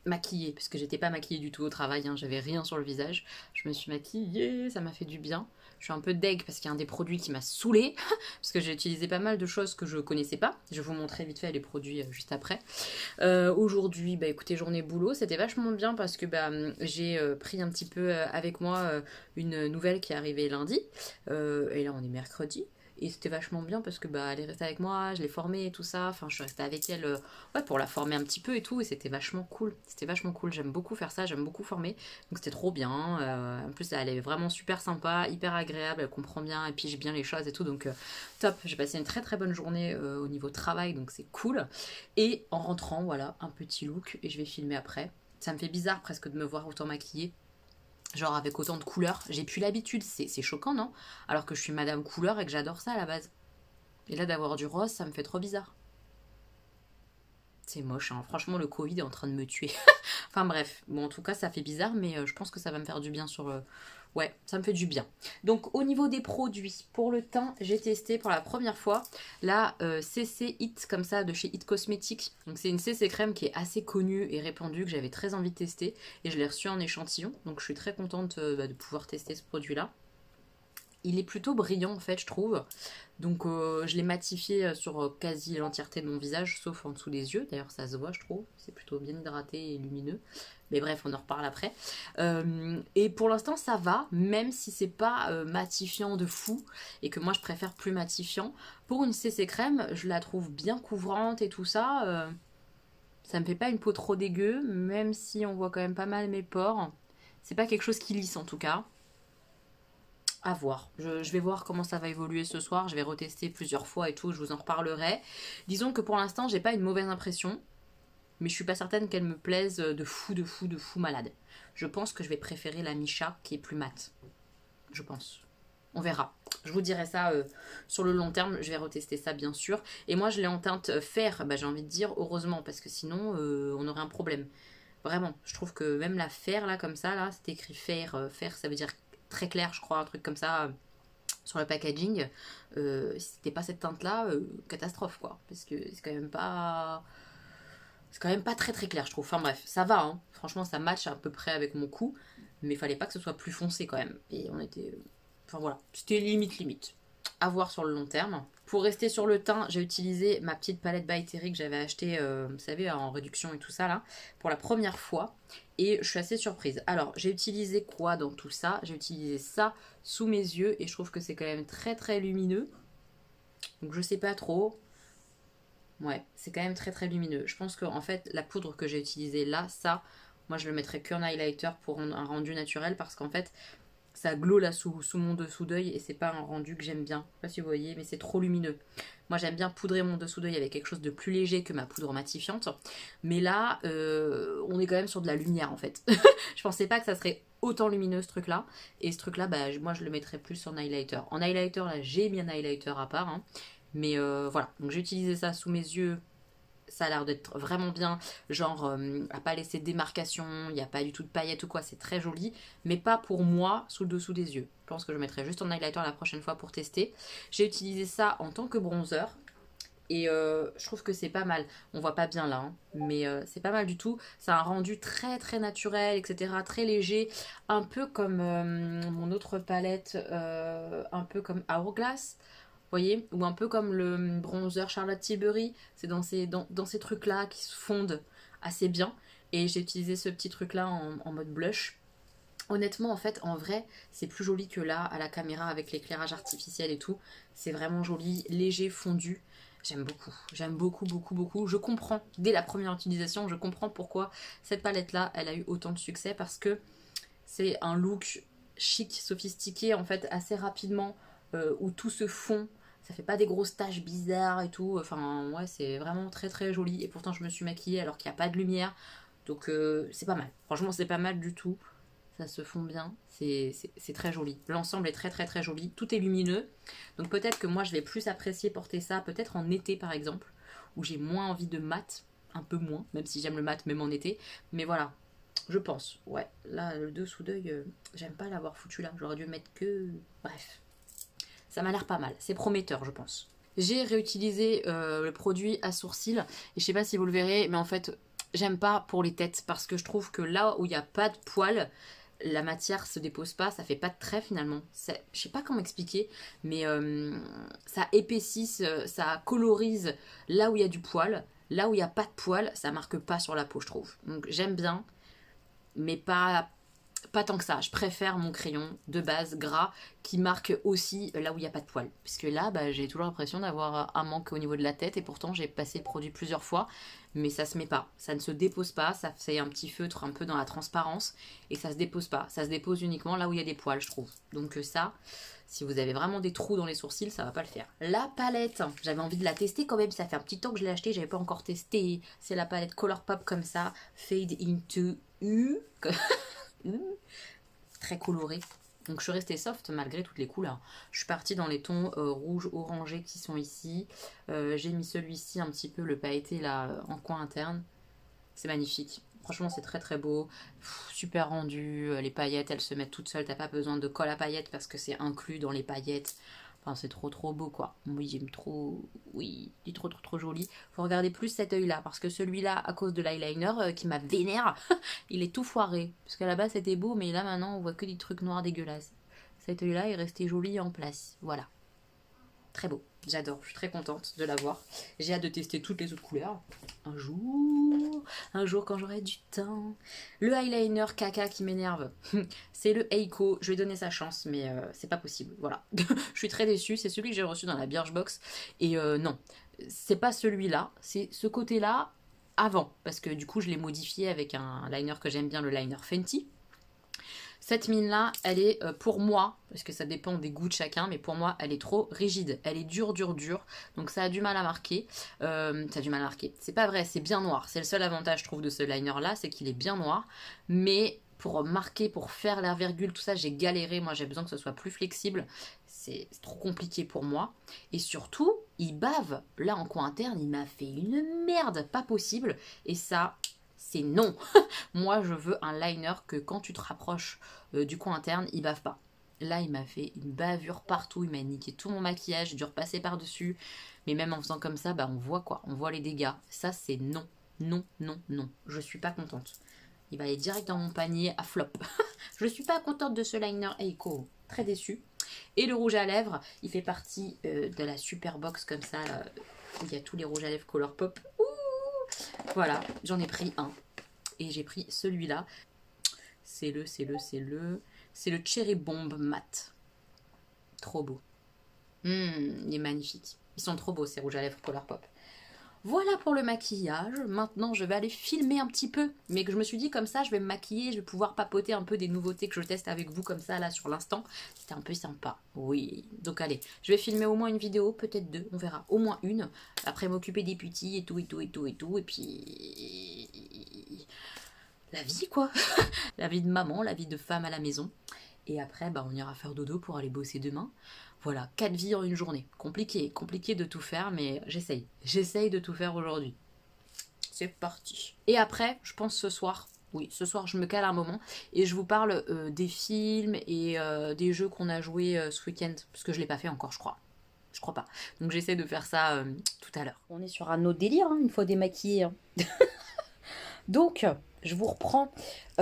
maquillée, parce que j'étais pas maquillée du tout au travail, hein, j'avais rien sur le visage. Je me suis maquillée, ça m'a fait du bien. Je suis un peu deg parce qu'il y a un des produits qui m'a saoulée, parce que j'ai utilisé pas mal de choses que je connaissais pas. Je vais vous montrer vite fait les produits juste après. Aujourd'hui, bah écoutez, journée boulot, c'était vachement bien parce que bah, j'ai pris un petit peu avec moi une nouvelle qui est arrivée lundi. Et là, on est mercredi. Et c'était vachement bien parce que bah, elle est restée avec moi, je l'ai formée et tout ça. Enfin, je suis restée avec elle ouais, pour la former un petit peu et tout. Et c'était vachement cool. C'était vachement cool. J'aime beaucoup faire ça, j'aime beaucoup former. Donc c'était trop bien. En plus, elle est vraiment super sympa, hyper agréable. Elle comprend bien, elle pige bien les choses et tout. Donc top. J'ai passé une très très bonne journée au niveau travail. Donc c'est cool. Et en rentrant, voilà, un petit look. Et je vais filmer après. Ça me fait bizarre presque de me voir autant maquillée. Genre avec autant de couleurs. J'ai plus l'habitude, c'est choquant, non? Alors que je suis madame couleur et que j'adore ça à la base. Et là d'avoir du rose, ça me fait trop bizarre. C'est moche, hein. Franchement le Covid est en train de me tuer. Enfin bref, bon en tout cas ça fait bizarre, mais je pense que ça va me faire du bien sur... Ouais, ça me fait du bien. Donc au niveau des produits, pour le teint, j'ai testé pour la première fois la CC It, comme ça, de chez It Cosmetics. Donc c'est une CC crème qui est assez connue et répandue, que j'avais très envie de tester. Et je l'ai reçue en échantillon, donc je suis très contente de pouvoir tester ce produit-là. Il est plutôt brillant en fait, je trouve. Donc je l'ai matifié sur quasi l'entièreté de mon visage, sauf en dessous des yeux. D'ailleurs ça se voit, je trouve. C'est plutôt bien hydraté et lumineux. Mais bref, on en reparle après. Et pour l'instant ça va, même si c'est pas matifiant de fou. Et que moi je préfère plus matifiant. Pour une CC crème, je la trouve bien couvrante et tout ça. Ça me fait pas une peau trop dégueu, même si on voit quand même pas mal mes pores. C'est pas quelque chose qui lisse en tout cas. À voir. Je vais voir comment ça va évoluer ce soir. Je vais retester plusieurs fois et tout. Je vous en reparlerai. Disons que pour l'instant, j'ai pas une mauvaise impression. Mais je suis pas certaine qu'elle me plaise de fou, de fou, de fou malade. Je pense que je vais préférer la Missha qui est plus mate. Je pense. On verra. Je vous dirai ça sur le long terme. Je vais retester ça bien sûr. Et moi, je l'ai en teinte fer. Bah, j'ai envie de dire heureusement. Parce que sinon, on aurait un problème. Vraiment. Je trouve que même la fer, là, comme ça, là, c'est écrit fer. Fer, ça veut dire très clair, je crois, un truc comme ça sur le packaging. Si c'était pas cette teinte là, catastrophe quoi, parce que c'est quand même pas très très clair je trouve. Enfin bref, ça va, hein. Franchement ça match à peu près avec mon cou, mais il fallait pas que ce soit plus foncé quand même. Et on était, enfin voilà, c'était limite. À voir sur le long terme. Pour rester sur le teint, j'ai utilisé ma petite palette By Terry que j'avais achetée, vous savez, en réduction et tout ça là, pour la première fois. Et je suis assez surprise. Alors, j'ai utilisé quoi dans tout ça? J'ai utilisé ça sous mes yeux et je trouve que c'est quand même très très lumineux. Donc je sais pas trop. Ouais, c'est quand même très très lumineux. Je pense que en fait, la poudre que j'ai utilisée là, ça, moi je le mettrais qu'en highlighter pour un rendu naturel parce qu'en fait, ça glow là sous mon dessous d'œil et c'est pas un rendu que j'aime bien. Je sais pas si vous voyez, mais c'est trop lumineux. Moi j'aime bien poudrer mon dessous d'œil avec quelque chose de plus léger que ma poudre matifiante. Mais là, on est quand même sur de la lumière en fait. Je pensais pas que ça serait autant lumineux ce truc là. Et ce truc là, bah, moi je le mettrais plus en highlighter. En highlighter là, j'ai mis un highlighter à part. Hein. Mais voilà, donc j'ai utilisé ça sous mes yeux. Ça a l'air d'être vraiment bien, genre à pas laisser de démarcation, il n'y a pas du tout de paillettes ou quoi, c'est très joli, mais pas pour moi sous le dessous des yeux. Je pense que je mettrai juste en highlighter la prochaine fois pour tester. J'ai utilisé ça en tant que bronzer et je trouve que c'est pas mal. On voit pas bien là, hein, mais c'est pas mal du tout. C'est un rendu très très naturel, etc. Très léger, un peu comme mon autre palette, un peu comme Hourglass. Voyez, ou un peu comme le bronzer Charlotte Tilbury, c'est dans ces trucs-là qui se fondent assez bien. Et j'ai utilisé ce petit truc-là en mode blush. Honnêtement, en fait, en vrai, c'est plus joli que là, à la caméra, avec l'éclairage artificiel et tout. C'est vraiment joli, léger, fondu. J'aime beaucoup. Je comprends, dès la première utilisation, je comprends pourquoi cette palette-là, elle a eu autant de succès. Parce que c'est un look chic, sophistiqué, en fait, assez rapidement, où tout se fond. Ça fait pas des grosses taches bizarres et tout. Enfin, ouais, c'est vraiment très très joli. Et pourtant, je me suis maquillée alors qu'il n'y a pas de lumière. Donc, c'est pas mal. Franchement, c'est pas mal du tout. Ça se fond bien. C'est très joli. L'ensemble est très très très joli. Tout est lumineux. Donc, peut-être que moi, je vais plus apprécier porter ça. Peut-être en été, par exemple. Où j'ai moins envie de mat. Un peu moins. Même si j'aime le mat, même en été. Mais voilà. Je pense. Ouais. Là, le dessous d'œil, j'aime pas l'avoir foutu là. J'aurais dû mettre que... Bref. Ça m'a l'air pas mal, c'est prometteur je pense. J'ai réutilisé le produit à sourcils et je sais pas si vous le verrez mais en fait j'aime pas pour les têtes parce que je trouve que là où il n'y a pas de poils, la matière se dépose pas, ça fait pas de trait finalement. Je sais pas comment expliquer, mais ça épaissit, ça colorise là où il y a du poil. Là où il n'y a pas de poil, ça marque pas sur la peau, je trouve. Donc j'aime bien, mais pas tant que ça. Je préfère mon crayon de base gras qui marque aussi là où il n'y a pas de poils. Puisque là, bah, j'ai toujours l'impression d'avoir un manque au niveau de la tête et pourtant j'ai passé le produit plusieurs fois, mais ça se met pas. Ça ne se dépose pas, ça fait un petit feutre un peu dans la transparence et ça se dépose pas. Ça se dépose uniquement là où il y a des poils, je trouve. Donc ça, si vous avez vraiment des trous dans les sourcils, ça va pas le faire. La palette, j'avais envie de la tester quand même, ça fait un petit temps que je l'ai achetée, j'avais pas encore testé. C'est la palette Colourpop comme ça, Fade into U. Très coloré. Donc je suis restée soft malgré toutes les couleurs. Je suis partie dans les tons rouge orangés qui sont ici. J'ai mis celui-ci un petit peu, le pailleté là en coin interne. C'est magnifique. Franchement c'est très très beau. Super rendu. Les paillettes elles se mettent toutes seules. T'as pas besoin de colle à paillettes parce que c'est inclus dans les paillettes. Enfin, c'est trop trop beau quoi. Oui, j'aime trop. Oui, il est trop trop trop joli. Faut regarder plus cet œil là parce que celui-là, à cause de l'eyeliner qui m'a vénère, il est tout foiré. Parce qu'à la base c'était beau, mais là maintenant on voit que des trucs noirs dégueulasses. Cet œil là est resté joli en place. Voilà. Très beau. J'adore. Je suis très contente de l'avoir. J'ai hâte de tester toutes les autres couleurs. Un jour quand j'aurai du temps. Le eyeliner caca qui m'énerve, c'est le Eiko. Je vais donner sa chance, mais c'est pas possible. Voilà. Je suis très déçue. C'est celui que j'ai reçu dans la Birchbox. Et non, c'est pas celui-là. C'est ce côté-là avant. Parce que du coup, je l'ai modifié avec un liner que j'aime bien, le liner Fenty. Cette mine-là, elle est pour moi, parce que ça dépend des goûts de chacun, mais pour moi, elle est trop rigide. Elle est dure, dure, dure. Donc ça a du mal à marquer. Ça a du mal à marquer. C'est pas vrai, c'est bien noir. C'est le seul avantage, je trouve, de ce liner-là, c'est qu'il est bien noir. Mais pour marquer, pour faire la virgule, tout ça, j'ai galéré. Moi, j'ai besoin que ce soit plus flexible. C'est trop compliqué pour moi. Et surtout, il bave. Là, en coin interne, il m'a fait une merde pas possible. Et ça... c'est non. Moi, je veux un liner que quand tu te rapproches du coin interne, il bave pas. Là, il m'a fait une bavure partout. Il m'a niqué tout mon maquillage. J'ai dû repasser par-dessus. Mais même en faisant comme ça, bah, on voit quoi. On voit les dégâts. Ça, c'est non. Non, non, non. Je suis pas contente. Il va aller direct dans mon panier à flop. Je suis pas contente de ce liner Eiko. Très déçue. Et le rouge à lèvres, il fait partie de la super box comme ça, là, où il y a tous les rouges à lèvres Colourpop. Voilà, j'en ai pris un. Et j'ai pris celui-là. C'est le Cherry Bomb Matte. Trop beau. Il est magnifique. Ils sont trop beaux ces rouges à lèvres Colourpop. Voilà pour le maquillage. Maintenant, je vais aller filmer un petit peu. Mais que je me suis dit comme ça, je vais me maquiller. Je vais pouvoir papoter un peu des nouveautés que je teste avec vous comme ça, là, sur l'instant. C'était un peu sympa. Oui. Donc, allez. Je vais filmer au moins une vidéo, peut-être deux. On verra. Au moins une. Après, m'occuper des petits et tout, et tout, et tout, et tout. Et puis... la vie, quoi. La vie de maman, la vie de femme à la maison. Et après, bah, on ira faire dodo pour aller bosser demain. Voilà, 4 vies en une journée. Compliqué, compliqué de tout faire, mais j'essaye. J'essaye de tout faire aujourd'hui. C'est parti. Et après, je pense ce soir, oui, ce soir, je me cale un moment et je vous parle des films et des jeux qu'on a joués ce week-end. Parce que je ne l'ai pas fait encore, je crois. Je crois pas. Donc j'essaie de faire ça tout à l'heure. On est sur un autre délire, hein, une fois démaquillé. Hein. Donc, je vous reprends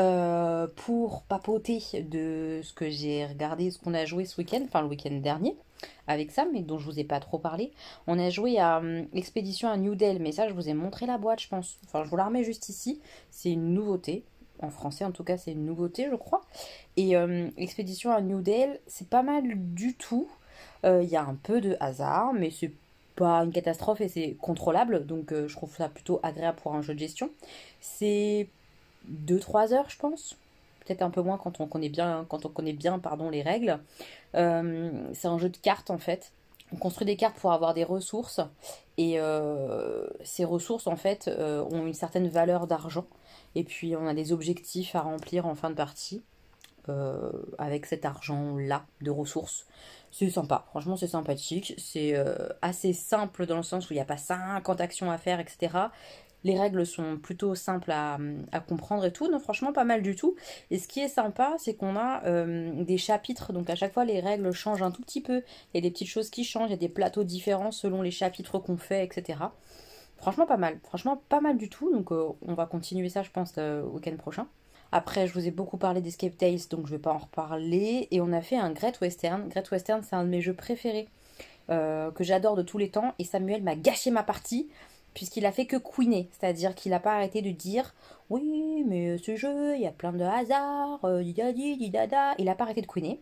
pour papoter de ce que j'ai regardé, ce qu'on a joué ce week-end, enfin le week-end dernier, avec Sam, mais dont je vous ai pas trop parlé. On a joué à Expédition à New Delhi, mais ça, je vous ai montré la boîte, je pense. Enfin, je vous la remets juste ici. C'est une nouveauté. En français, en tout cas, c'est une nouveauté, je crois. Et Expédition à New Delhi, c'est pas mal du tout. Il y a un peu de hasard, mais c'est pas une catastrophe et c'est contrôlable. Donc, je trouve ça plutôt agréable pour un jeu de gestion. C'est 2-3 heures, je pense. Peut-être un peu moins quand on connaît bien, pardon, les règles. C'est un jeu de cartes, en fait. On construit des cartes pour avoir des ressources. Et ces ressources, en fait, ont une certaine valeur d'argent. Et puis, on a des objectifs à remplir en fin de partie. Avec cet argent-là de ressources. C'est sympa, franchement c'est sympathique. C'est assez simple dans le sens où il n'y a pas 50 actions à faire, etc. Les règles sont plutôt simples à comprendre et tout. Non, franchement, pas mal du tout. Et ce qui est sympa, c'est qu'on a des chapitres. Donc, à chaque fois, les règles changent un tout petit peu. Il y a des petites choses qui changent. Il y a des plateaux différents selon les chapitres qu'on fait, etc. Franchement pas mal, franchement pas mal du tout, donc on va continuer ça je pense week-end prochain. Après je vous ai beaucoup parlé d'Escape Tales, donc je vais pas en reparler, et on a fait un Great Western. Great Western c'est un de mes jeux préférés, que j'adore de tous les temps, et Samuel m'a gâché ma partie, puisqu'il a fait que queener, c'est-à-dire qu'il n'a pas arrêté de dire oui mais ce jeu il y a plein de hasard, didadi didada, il a pas arrêté de queener.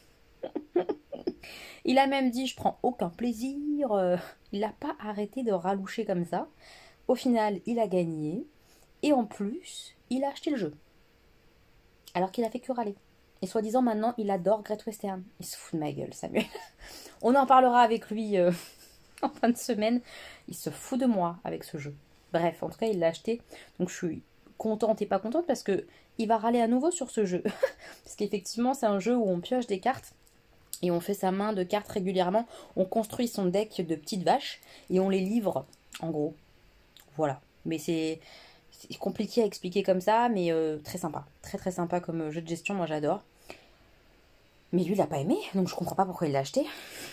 Il a même dit je prends aucun plaisir, il n'a pas arrêté de raloucher comme ça. Au final il a gagné, et en plus il a acheté le jeu, alors qu'il a fait que râler. Et soi-disant maintenant il adore Great Western. Il se fout de ma gueule Samuel. On en parlera avec lui en fin de semaine. Il se fout de moi avec ce jeu. Bref, en tout cas il l'a acheté, donc je suis contente et pas contente parce que il va râler à nouveau sur ce jeu. Parce qu'effectivement c'est un jeu où on pioche des cartes et on fait sa main de cartes régulièrement. On construit son deck de petites vaches et on les livre en gros. Voilà. Mais c'est compliqué à expliquer comme ça, mais très sympa. Très très sympa comme jeu de gestion, moi j'adore. Mais lui il a pas aimé, donc je comprends pas pourquoi il l'a acheté.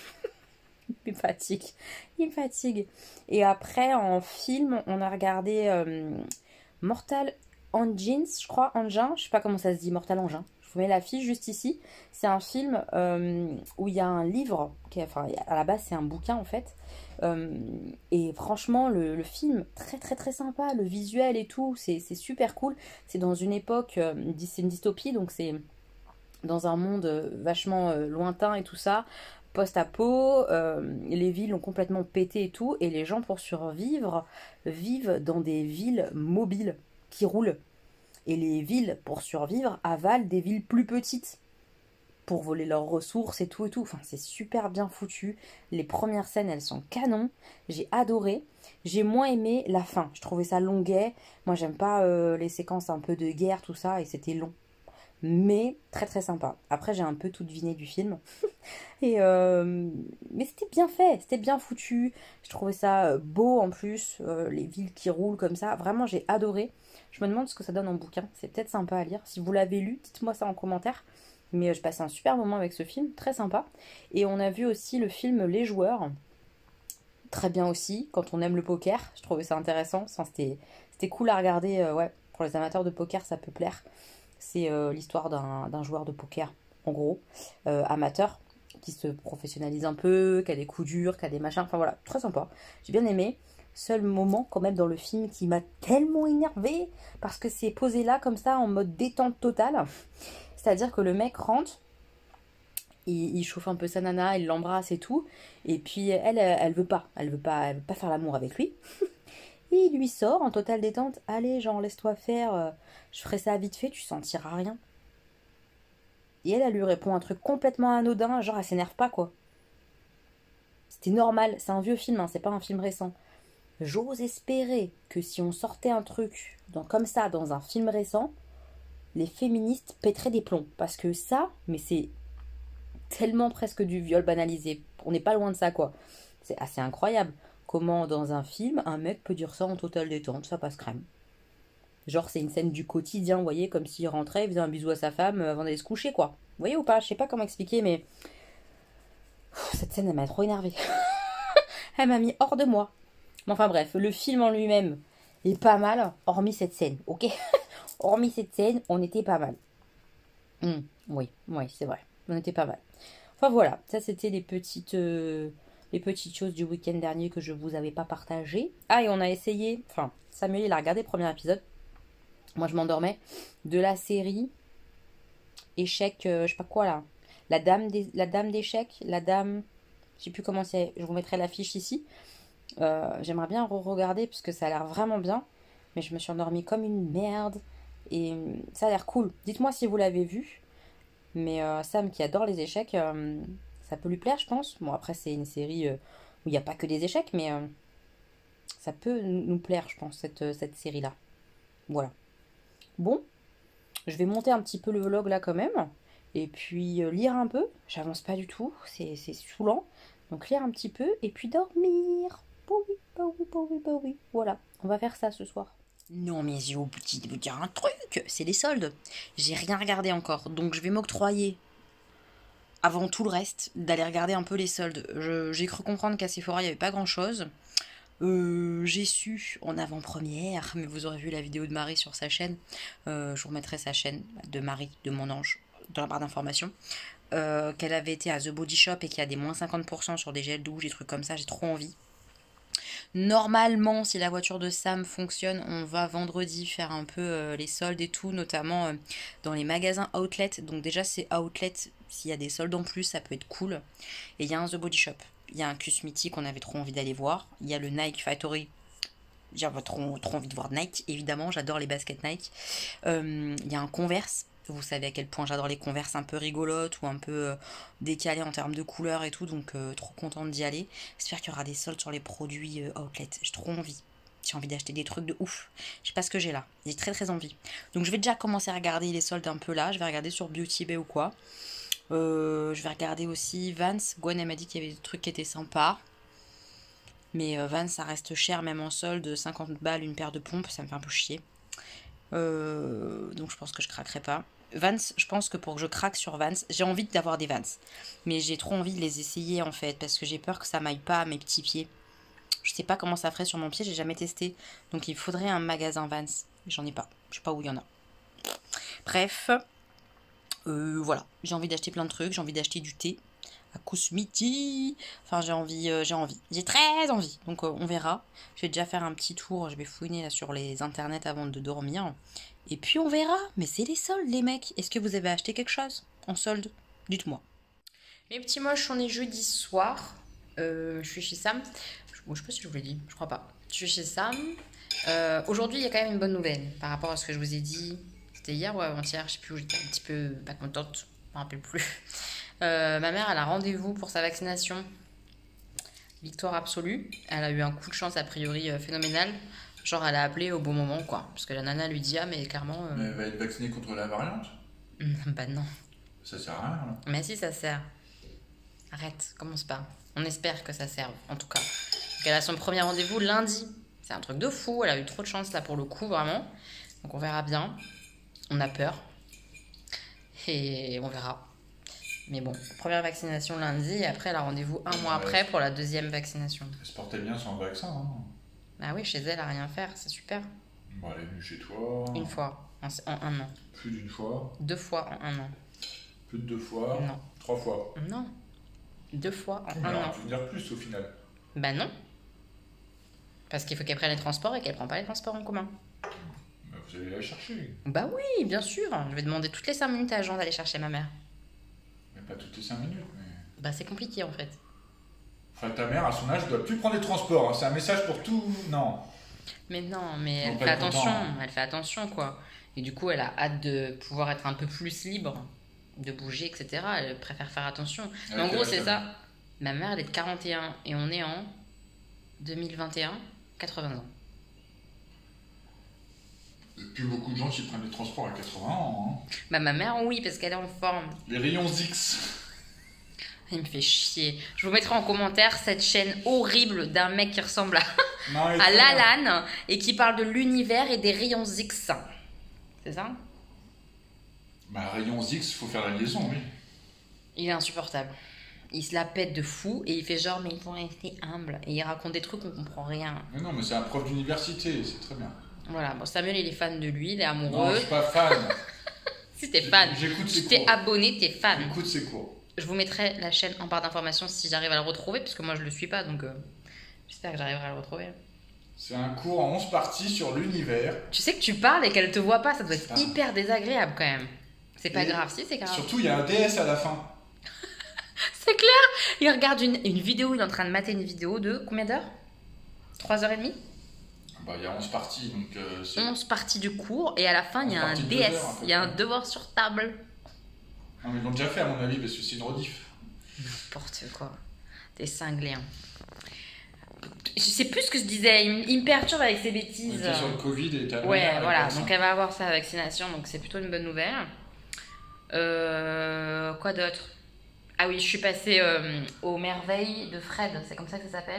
Il me fatigue. Il me fatigue. Et après en film, on a regardé Mortal Engines, je crois, Engin, je sais pas comment ça se dit, Mortal Engin. Je vous mets la fiche juste ici. C'est un film où il y a un livre, enfin à la base c'est un bouquin en fait. Et franchement le film très très très sympa, le visuel et tout, c'est super cool. C'est dans une époque, c'est une dystopie, donc c'est dans un monde vachement lointain et tout ça, post-apo, les villes ont complètement pété et tout, et les gens pour survivre vivent dans des villes mobiles qui roulent. Et les villes pour survivre avalent des villes plus petites pour voler leurs ressources et tout et tout. Enfin, c'est super bien foutu. Les premières scènes, elles sont canon. J'ai adoré. J'ai moins aimé la fin. Je trouvais ça longuet. Moi, j'aime pas les séquences un peu de guerre, tout ça, et c'était long. Mais très très sympa. Après, j'ai un peu tout deviné du film. Et mais c'était bien fait, c'était bien foutu. Je trouvais ça beau en plus, les villes qui roulent comme ça. Vraiment, j'ai adoré. Je me demande ce que ça donne en bouquin. C'est peut-être sympa à lire. Si vous l'avez lu, dites-moi ça en commentaire. Mais je passais un super moment avec ce film, très sympa. Et on a vu aussi le film Les Joueurs. Très bien aussi, quand on aime le poker. Je trouvais ça intéressant. Enfin, c'était cool à regarder. Ouais, pour les amateurs de poker, ça peut plaire. C'est l'histoire d'un joueur de poker, en gros, amateur, qui se professionnalise un peu, qui a des coups durs, qui a des machins. Enfin voilà, très sympa. J'ai bien aimé. Seul moment quand même dans le film qui m'a tellement énervé parce que c'est posé là comme ça en mode détente totale. C'est-à-dire que le mec rentre, il chauffe un peu sa nana, il l'embrasse et tout, et puis elle veut pas faire l'amour avec lui. Et il lui sort en totale détente, allez genre laisse-toi faire, je ferai ça vite fait, tu sentiras rien. Et elle lui répond un truc complètement anodin, genre elle s'énerve pas quoi. C'était normal, c'est un vieux film, hein, c'est pas un film récent. J'ose espérer que si on sortait un truc comme ça dans un film récent, les féministes pèteraient des plombs. Parce que ça, mais c'est tellement presque du viol banalisé. On n'est pas loin de ça, quoi. C'est assez incroyable. Comment, dans un film, un mec peut dire ça en totale détente, ça passe crème. Genre, c'est une scène du quotidien, vous voyez, comme s'il rentrait, il faisait un bisou à sa femme avant d'aller se coucher, quoi. Vous voyez ou pas? Je sais pas comment expliquer, mais... cette scène, elle m'a trop énervée. Elle m'a mis hors de moi. Mais enfin bref, le film en lui-même est pas mal, hormis cette scène, ok? Hormis cette scène, on était pas mal. Oui, c'est vrai. On était pas mal. Enfin voilà, ça c'était les petites choses du week-end dernier que je vous avais pas partagées. Ah, et on a essayé, enfin, Samuel il a regardé le premier épisode. Moi je m'endormais. De la série Échec, je sais pas quoi là. La dame d'échecs, la dame... Je sais plus comment c'est, je vous mettrai l'affiche ici. J'aimerais bien regarder parce que ça a l'air vraiment bien. Mais je me suis endormie comme une merde. Et ça a l'air cool. Dites-moi si vous l'avez vu. Mais Sam qui adore les échecs, ça peut lui plaire je pense. Bon après c'est une série où il n'y a pas que des échecs. Mais ça peut nous plaire je pense cette série-là. Voilà. Bon. Je vais monter un petit peu le vlog là quand même. Et puis lire un peu. J'avance pas du tout. C'est saoulant. Donc lire un petit peu. Et puis dormir. Oui. Voilà. On va faire ça ce soir. Non mais j'ai oublié de vous dire un truc, c'est les soldes. J'ai rien regardé encore, donc je vais m'octroyer, avant tout le reste, d'aller regarder un peu les soldes. J'ai cru comprendre qu'à Sephora il n'y avait pas grand chose. J'ai su en avant-première, mais vous aurez vu la vidéo de Marie sur sa chaîne. Je vous remettrai sa chaîne de Marie, de mon ange, dans la barre d'informations. Qu'elle avait été à The Body Shop et qu'il y a des moins 50% sur des gels douche, des trucs comme ça. J'ai trop envie. Normalement, si la voiture de Sam fonctionne, on va vendredi faire un peu les soldes et tout, notamment dans les magasins outlet. Donc déjà, c'est outlet. S'il y a des soldes en plus, ça peut être cool. Et il y a un The Body Shop. Il y a un Cusmiti qu'on avait trop envie d'aller voir. Il y a le Nike Factory. J'avais trop envie de voir Nike, évidemment. J'adore les baskets Nike. Il y a un Converse. Vous savez à quel point j'adore les Converse un peu rigolotes ou un peu décalées en termes de couleurs et tout. Donc trop contente d'y aller. J'espère qu'il y aura des soldes sur les produits outlet. J'ai trop envie. J'ai envie d'acheter des trucs de ouf. Je sais pas ce que j'ai là. J'ai très très envie. Donc je vais déjà commencer à regarder les soldes un peu là. Je vais regarder sur Beauty Bay ou quoi. Je vais regarder aussi Vans. Gwen elle m'a dit qu'il y avait des trucs qui étaient sympas. Mais Vans ça reste cher même en solde. 50 balles une paire de pompes. Ça me fait un peu chier. Donc je pense que je craquerai pas. Vans, je pense que pour que je craque sur Vans, j'ai envie d'avoir des Vans. Mais j'ai trop envie de les essayer en fait. Parce que j'ai peur que ça m'aille pas à mes petits pieds. Je sais pas comment ça ferait sur mon pied. J'ai jamais testé. Donc il faudrait un magasin Vans. J'en ai pas. Je sais pas où il y en a. Bref. Voilà. J'ai envie d'acheter plein de trucs. J'ai envie d'acheter du thé. À Cosmiti. Enfin j'ai envie. J'ai très envie. Donc on verra. Je vais déjà faire un petit tour. Je vais fouiner là sur les internets avant de dormir. Et puis on verra. Mais c'est les soldes les mecs. Est-ce que vous avez acheté quelque chose en solde? Dites-moi. Les petits moches, on est jeudi soir. Je suis chez Sam. Bon, je sais pas si je vous l'ai dit. Je crois pas. Je suis chez Sam. Aujourd'hui, il y a quand même une bonne nouvelle par rapport à ce que je vous ai dit. C'était hier ou avant-hier, je sais plus où j'étais un petit peu pas contente. Je me rappelle plus. Ma mère, elle a rendez-vous pour sa vaccination. Victoire absolue. Elle a eu un coup de chance a priori phénoménal. Genre, elle a appelé au bon moment, quoi. Parce que la nana lui dit, ah, mais clairement. Mais elle va être vaccinée contre la variante? Bah non. Ça sert à rien. Là. Mais si, ça sert. Arrête, commence pas. On espère que ça serve, en tout cas. Donc, elle a son premier rendez-vous lundi. C'est un truc de fou. Elle a eu trop de chance là pour le coup, vraiment. Donc on verra bien. On a peur. Et on verra. Mais bon, première vaccination lundi. Et après, elle a rendez-vous un mois après pour la deuxième vaccination. Elle se portait bien sans vaccin. Hein. Ah oui, chez elle, elle a rien à faire. C'est super. Bon, elle est venue chez toi. Une fois, en un an. Plus d'une fois. 2 fois en un an. Plus de 2 fois. Non. 3 fois. Non. 2 fois en Mais un alors, an. tu veux dire plus au final. Bah non. Parce qu'il faut qu'elle prenne les transports et qu'elle prend pas les transports en commun. Bah, vous allez la chercher. Bah oui, bien sûr. Je vais demander toutes les 5 minutes à Jean d'aller chercher ma mère. Mais pas toutes les 5 minutes. Mais... Bah c'est compliqué en fait. Enfin, ta mère, à son âge, doit plus prendre les transports. Hein. C'est un message pour tout. Non. Mais non, mais Non, elle pas fait être attention. content, hein. Elle fait attention quoi. Et du coup, elle a hâte de pouvoir être un peu plus libre, de bouger, etc. Elle préfère faire attention. Mais en gros, c'est ça. Ma mère, elle est de 41 et on est en 2021, 80 ans. Il n'y a plus beaucoup de gens qui prennent les transports à 80 ans. Hein. Bah ma mère, oui, parce qu'elle est en forme. Les rayons X. Il me fait chier. Je vous mettrai en commentaire cette chaîne horrible d'un mec qui ressemble à Lalanne et qui parle de l'univers et des rayons X. C'est ça? Bah, rayons X, il faut faire la liaison, oui. Il est insupportable. Il se la pète de fou et il fait genre, mais il faut rester humble. Et il raconte des trucs, on comprend rien. Mais non, mais c'est un prof d'université, c'est très bien. Voilà, bon, Samuel, il est fan de lui, il est Non, amoureux. je suis pas fan. Si t'es fan, J'écoute ses si t'es cours. abonné, t'es fan. J'écoute ses cours. Je vous mettrai la chaîne en barre d'informations si j'arrive à le retrouver, parce que moi je le suis pas, donc j'espère que j'arriverai à le retrouver. C'est un cours en 11 parties sur l'univers. Tu sais que tu parles et qu'elle te voit pas, ça doit être Ah. hyper désagréable quand même. C'est pas Et grave, si c'est grave. Surtout, il y a un DS à la fin. C'est clair. Il regarde une vidéo, il est en train de mater une vidéo de combien d'heures? 3h30? Bah, il y a 11 parties, donc c'est... 11 parties du cours, et à la fin, il y a un parties de 2 DS, heures, à peu il y a un près. devoir sur table. Non, mais ils l'ont déjà fait, à mon avis, parce que c'est une rediff. N'importe quoi. T'es cinglé. Hein. Je sais plus ce que je disais, il me perturbe avec ses On bêtises. était sur le Covid et t'as Ouais, voilà, donc elle va avoir sa vaccination, donc c'est plutôt une bonne nouvelle. Quoi d'autre? Ah oui, je suis passée aux merveilles de Fred, c'est comme ça que ça s'appelle?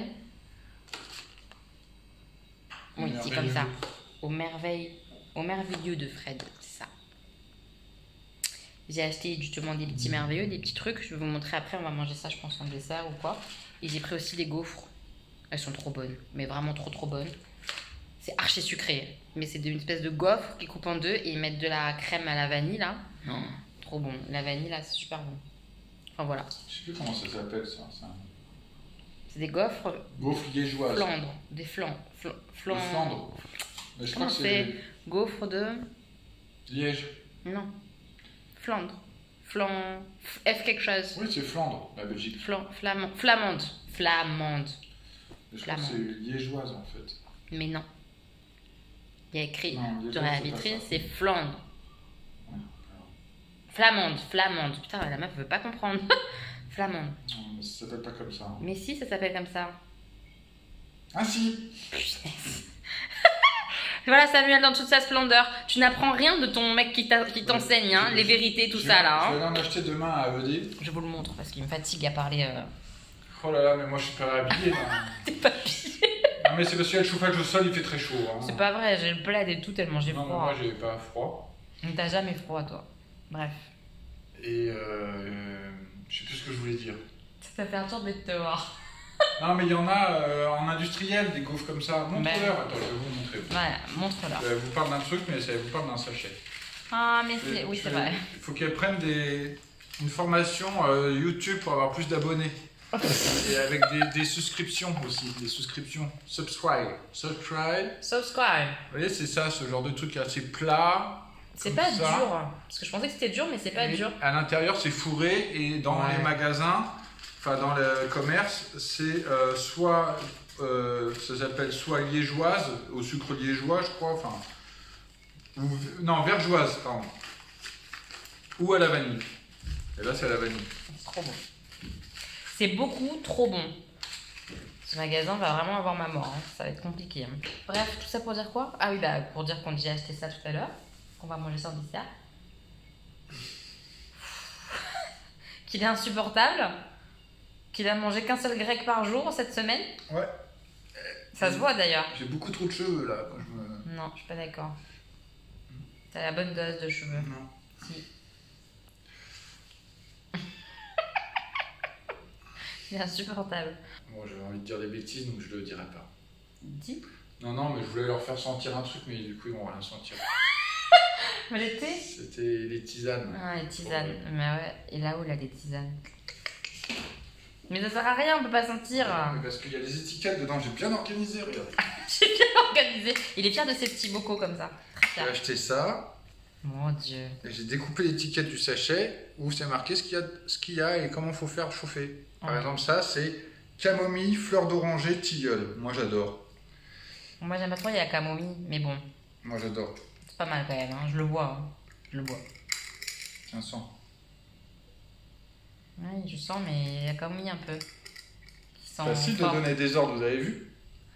Oui, c'est comme ça. Aux merveilleux de Fred, c'est ça. J'ai acheté justement des petits merveilleux, des petits trucs. Je vais vous montrer après, on va manger ça, je pense, en dessert ou quoi. Et j'ai pris aussi des gaufres. Elles sont trop bonnes, mais vraiment trop bonnes. C'est archi sucré, mais c'est une espèce de gaufre qui coupe en deux et ils mettent de la crème à la vanille là. Non, trop bon. La vanille là, c'est super bon. Enfin voilà. Je sais plus comment ça s'appelle ça. C'est des gaufres. Gaufres liégeoises. Flandre. Des flancs. Flandre. Mais je crois Comment que c'est c'est gaufre de. Liège. Non. Flandre. F quelque chose. Oui, c'est Flandre, la Belgique. Flamande. Flamande. Mais je crois que c'est liégeoise en fait. Mais non. Il y a écrit Non, sur la vitrine, c'est Flandre. Ouais. Flamande. Putain, la meuf veut pas comprendre. Flamande. Non, mais ça s'appelle pas comme ça. Mais si, ça s'appelle comme ça. Ah si. Punaise. Voilà Samuel dans toute sa splendeur. Tu n'apprends rien de ton mec qui t'enseigne, hein, les vérités, tout ça là. Je Hein. vais aller en acheter demain à ED. Je vous le montre parce qu'il me fatigue à parler. Oh là là, mais moi je suis pas habillé là. T'es pas pire. Non mais c'est parce qu'il y a le chauffage au sol, il fait très chaud. Hein. C'est pas vrai, j'ai le plaid et tout tellement j'ai Non, mais froid. moi j'ai pas froid. T'as jamais froid toi. Bref. Et je sais plus ce que je voulais dire. Ça fait un tour de te voir. Non mais il y en a en industriel des gaufres comme ça. Montre-leur, attends, je vais vous montrer. Voilà, montre-leur. Elle vous parle d'un truc, mais ça vous parle d'un sachet. Ah mais c'est... Oui c'est vrai. Il faut qu'elle prenne une formation YouTube pour avoir plus d'abonnés. Et avec des souscriptions aussi, des souscriptions. Subscribe. Subscribe. Vous voyez, c'est ça, ce genre de truc assez plat. C'est comme pas ça. dur. Parce que je pensais que c'était dur mais c'est pas Et dur. à l'intérieur, c'est fourré et dans Ouais. les magasins, enfin dans le commerce, c'est soit ça s'appelle soit liégeoise au sucre liégeois, je crois, enfin non vergeoise, pardon, ou à la vanille. Et là, c'est à la vanille. C'est trop bon. C'est beaucoup trop bon. Ce magasin va vraiment avoir ma mort. Hein. Ça va être compliqué. Hein. Bref, tout ça pour dire quoi? Ah oui, bah pour dire qu'on j'ai acheté ça tout à l'heure. Qu'on va manger ça en dessert. Qu'il est insupportable. Qu'il a mangé qu'un seul grec par jour cette semaine. Ouais. Ça se voit d'ailleurs. J'ai beaucoup trop de cheveux là quand je me. Non, je suis pas d'accord. T'as la bonne dose de cheveux. Non. Si. Il est insupportable. Bon, j'avais envie de dire des bêtises, donc je le dirai pas. Dis. Non, mais je voulais leur faire sentir un truc, mais du coup, ils vont rien sentir. Mais l'été? C'était les tisanes. Ah, les tisanes. Mais ouais, et là où il a des tisanes. Mais ça sert à rien, on peut pas sentir. Mais parce qu'il y a des étiquettes dedans, j'ai bien organisé, regarde. J'ai bien organisé. Il est fier de ses petits bocaux comme ça. Très J'ai fier. acheté ça, Mon Dieu. et j'ai découpé l'étiquette du sachet où c'est marqué ce qu'il y a et comment il faut faire chauffer. Par Ouais. exemple, ça, c'est camomille, fleur d'oranger, tilleul. Moi, j'adore. Moi j'aime pas trop, il y a la camomille. Mais bon, Moi, j'adore. c'est pas mal quand même. Hein. Je le vois. Hein. Je le vois. Tiens, sens. Oui, je sens, mais il y a la camomille un peu. Qui sent Facile de fort. donner des ordres, vous avez vu?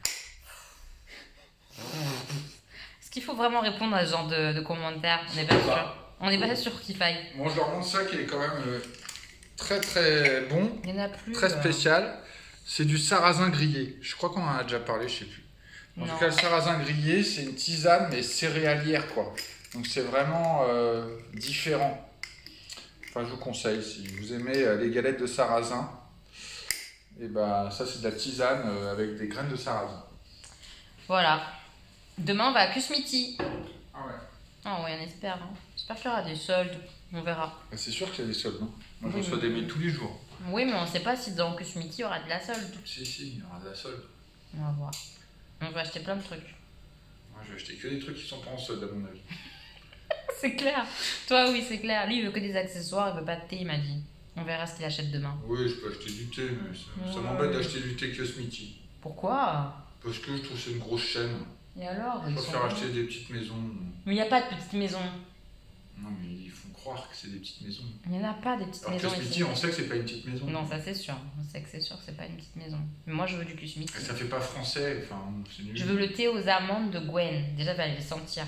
Est-ce qu'il faut vraiment répondre à ce genre de commentaires? On n'est pas sûr. On n'est pas sûr qu'il faille. Bon, je leur montre ça qui est quand même très très bon. Il y en a plus. Très spécial, c'est du sarrasin grillé. Je crois qu'on en a déjà parlé, je sais plus. En Non. tout cas, le sarrasin grillé, c'est une tisane mais céréalière quoi. Donc c'est vraiment différent. Enfin, je vous conseille si vous aimez les galettes de sarrasin. Et ben ça c'est de la tisane avec des graines de sarrasin. Voilà. Demain on va à Kusmiti. Ah ouais. Ah ouais, on espère. Hein. J'espère qu'il y aura des soldes. On verra. Bah, c'est sûr qu'il y a des soldes, non? Moi je Oui, reçois oui. des mails tous les jours. Oui, mais on sait pas si dans Kusmiti il y aura de la solde. Si, il y aura de la solde. On va voir. On va acheter plein de trucs. Moi je vais acheter que des trucs qui sont pas en solde à mon avis. C'est clair. Toi, oui, c'est clair. Lui, il veut que des accessoires, il veut pas de thé, il m'a dit. On verra ce qu'il achète demain. Oui, je peux acheter du thé, mais ça Ouais. m'embête d'acheter du thé Cosmiti. Pourquoi? Parce que je trouve que c'est une grosse chaîne. Et alors Je ils préfère sont- acheter des petites maisons. Mais il n'y a pas de petite maison. Non, mais ils font croire que c'est des petites maisons. Il n'y en a pas des petites Alors maisons Cosmiti, ici. on sait que c'est pas une petite maison. Non, ça c'est sûr. On sait que c'est sûr que c'est pas une petite maison. Mais moi, je veux du Kusmiti. Et ça fait pas français, enfin, c'est nul. Je veux le thé aux amandes de Gwen. Déjà, tu vas le sentir.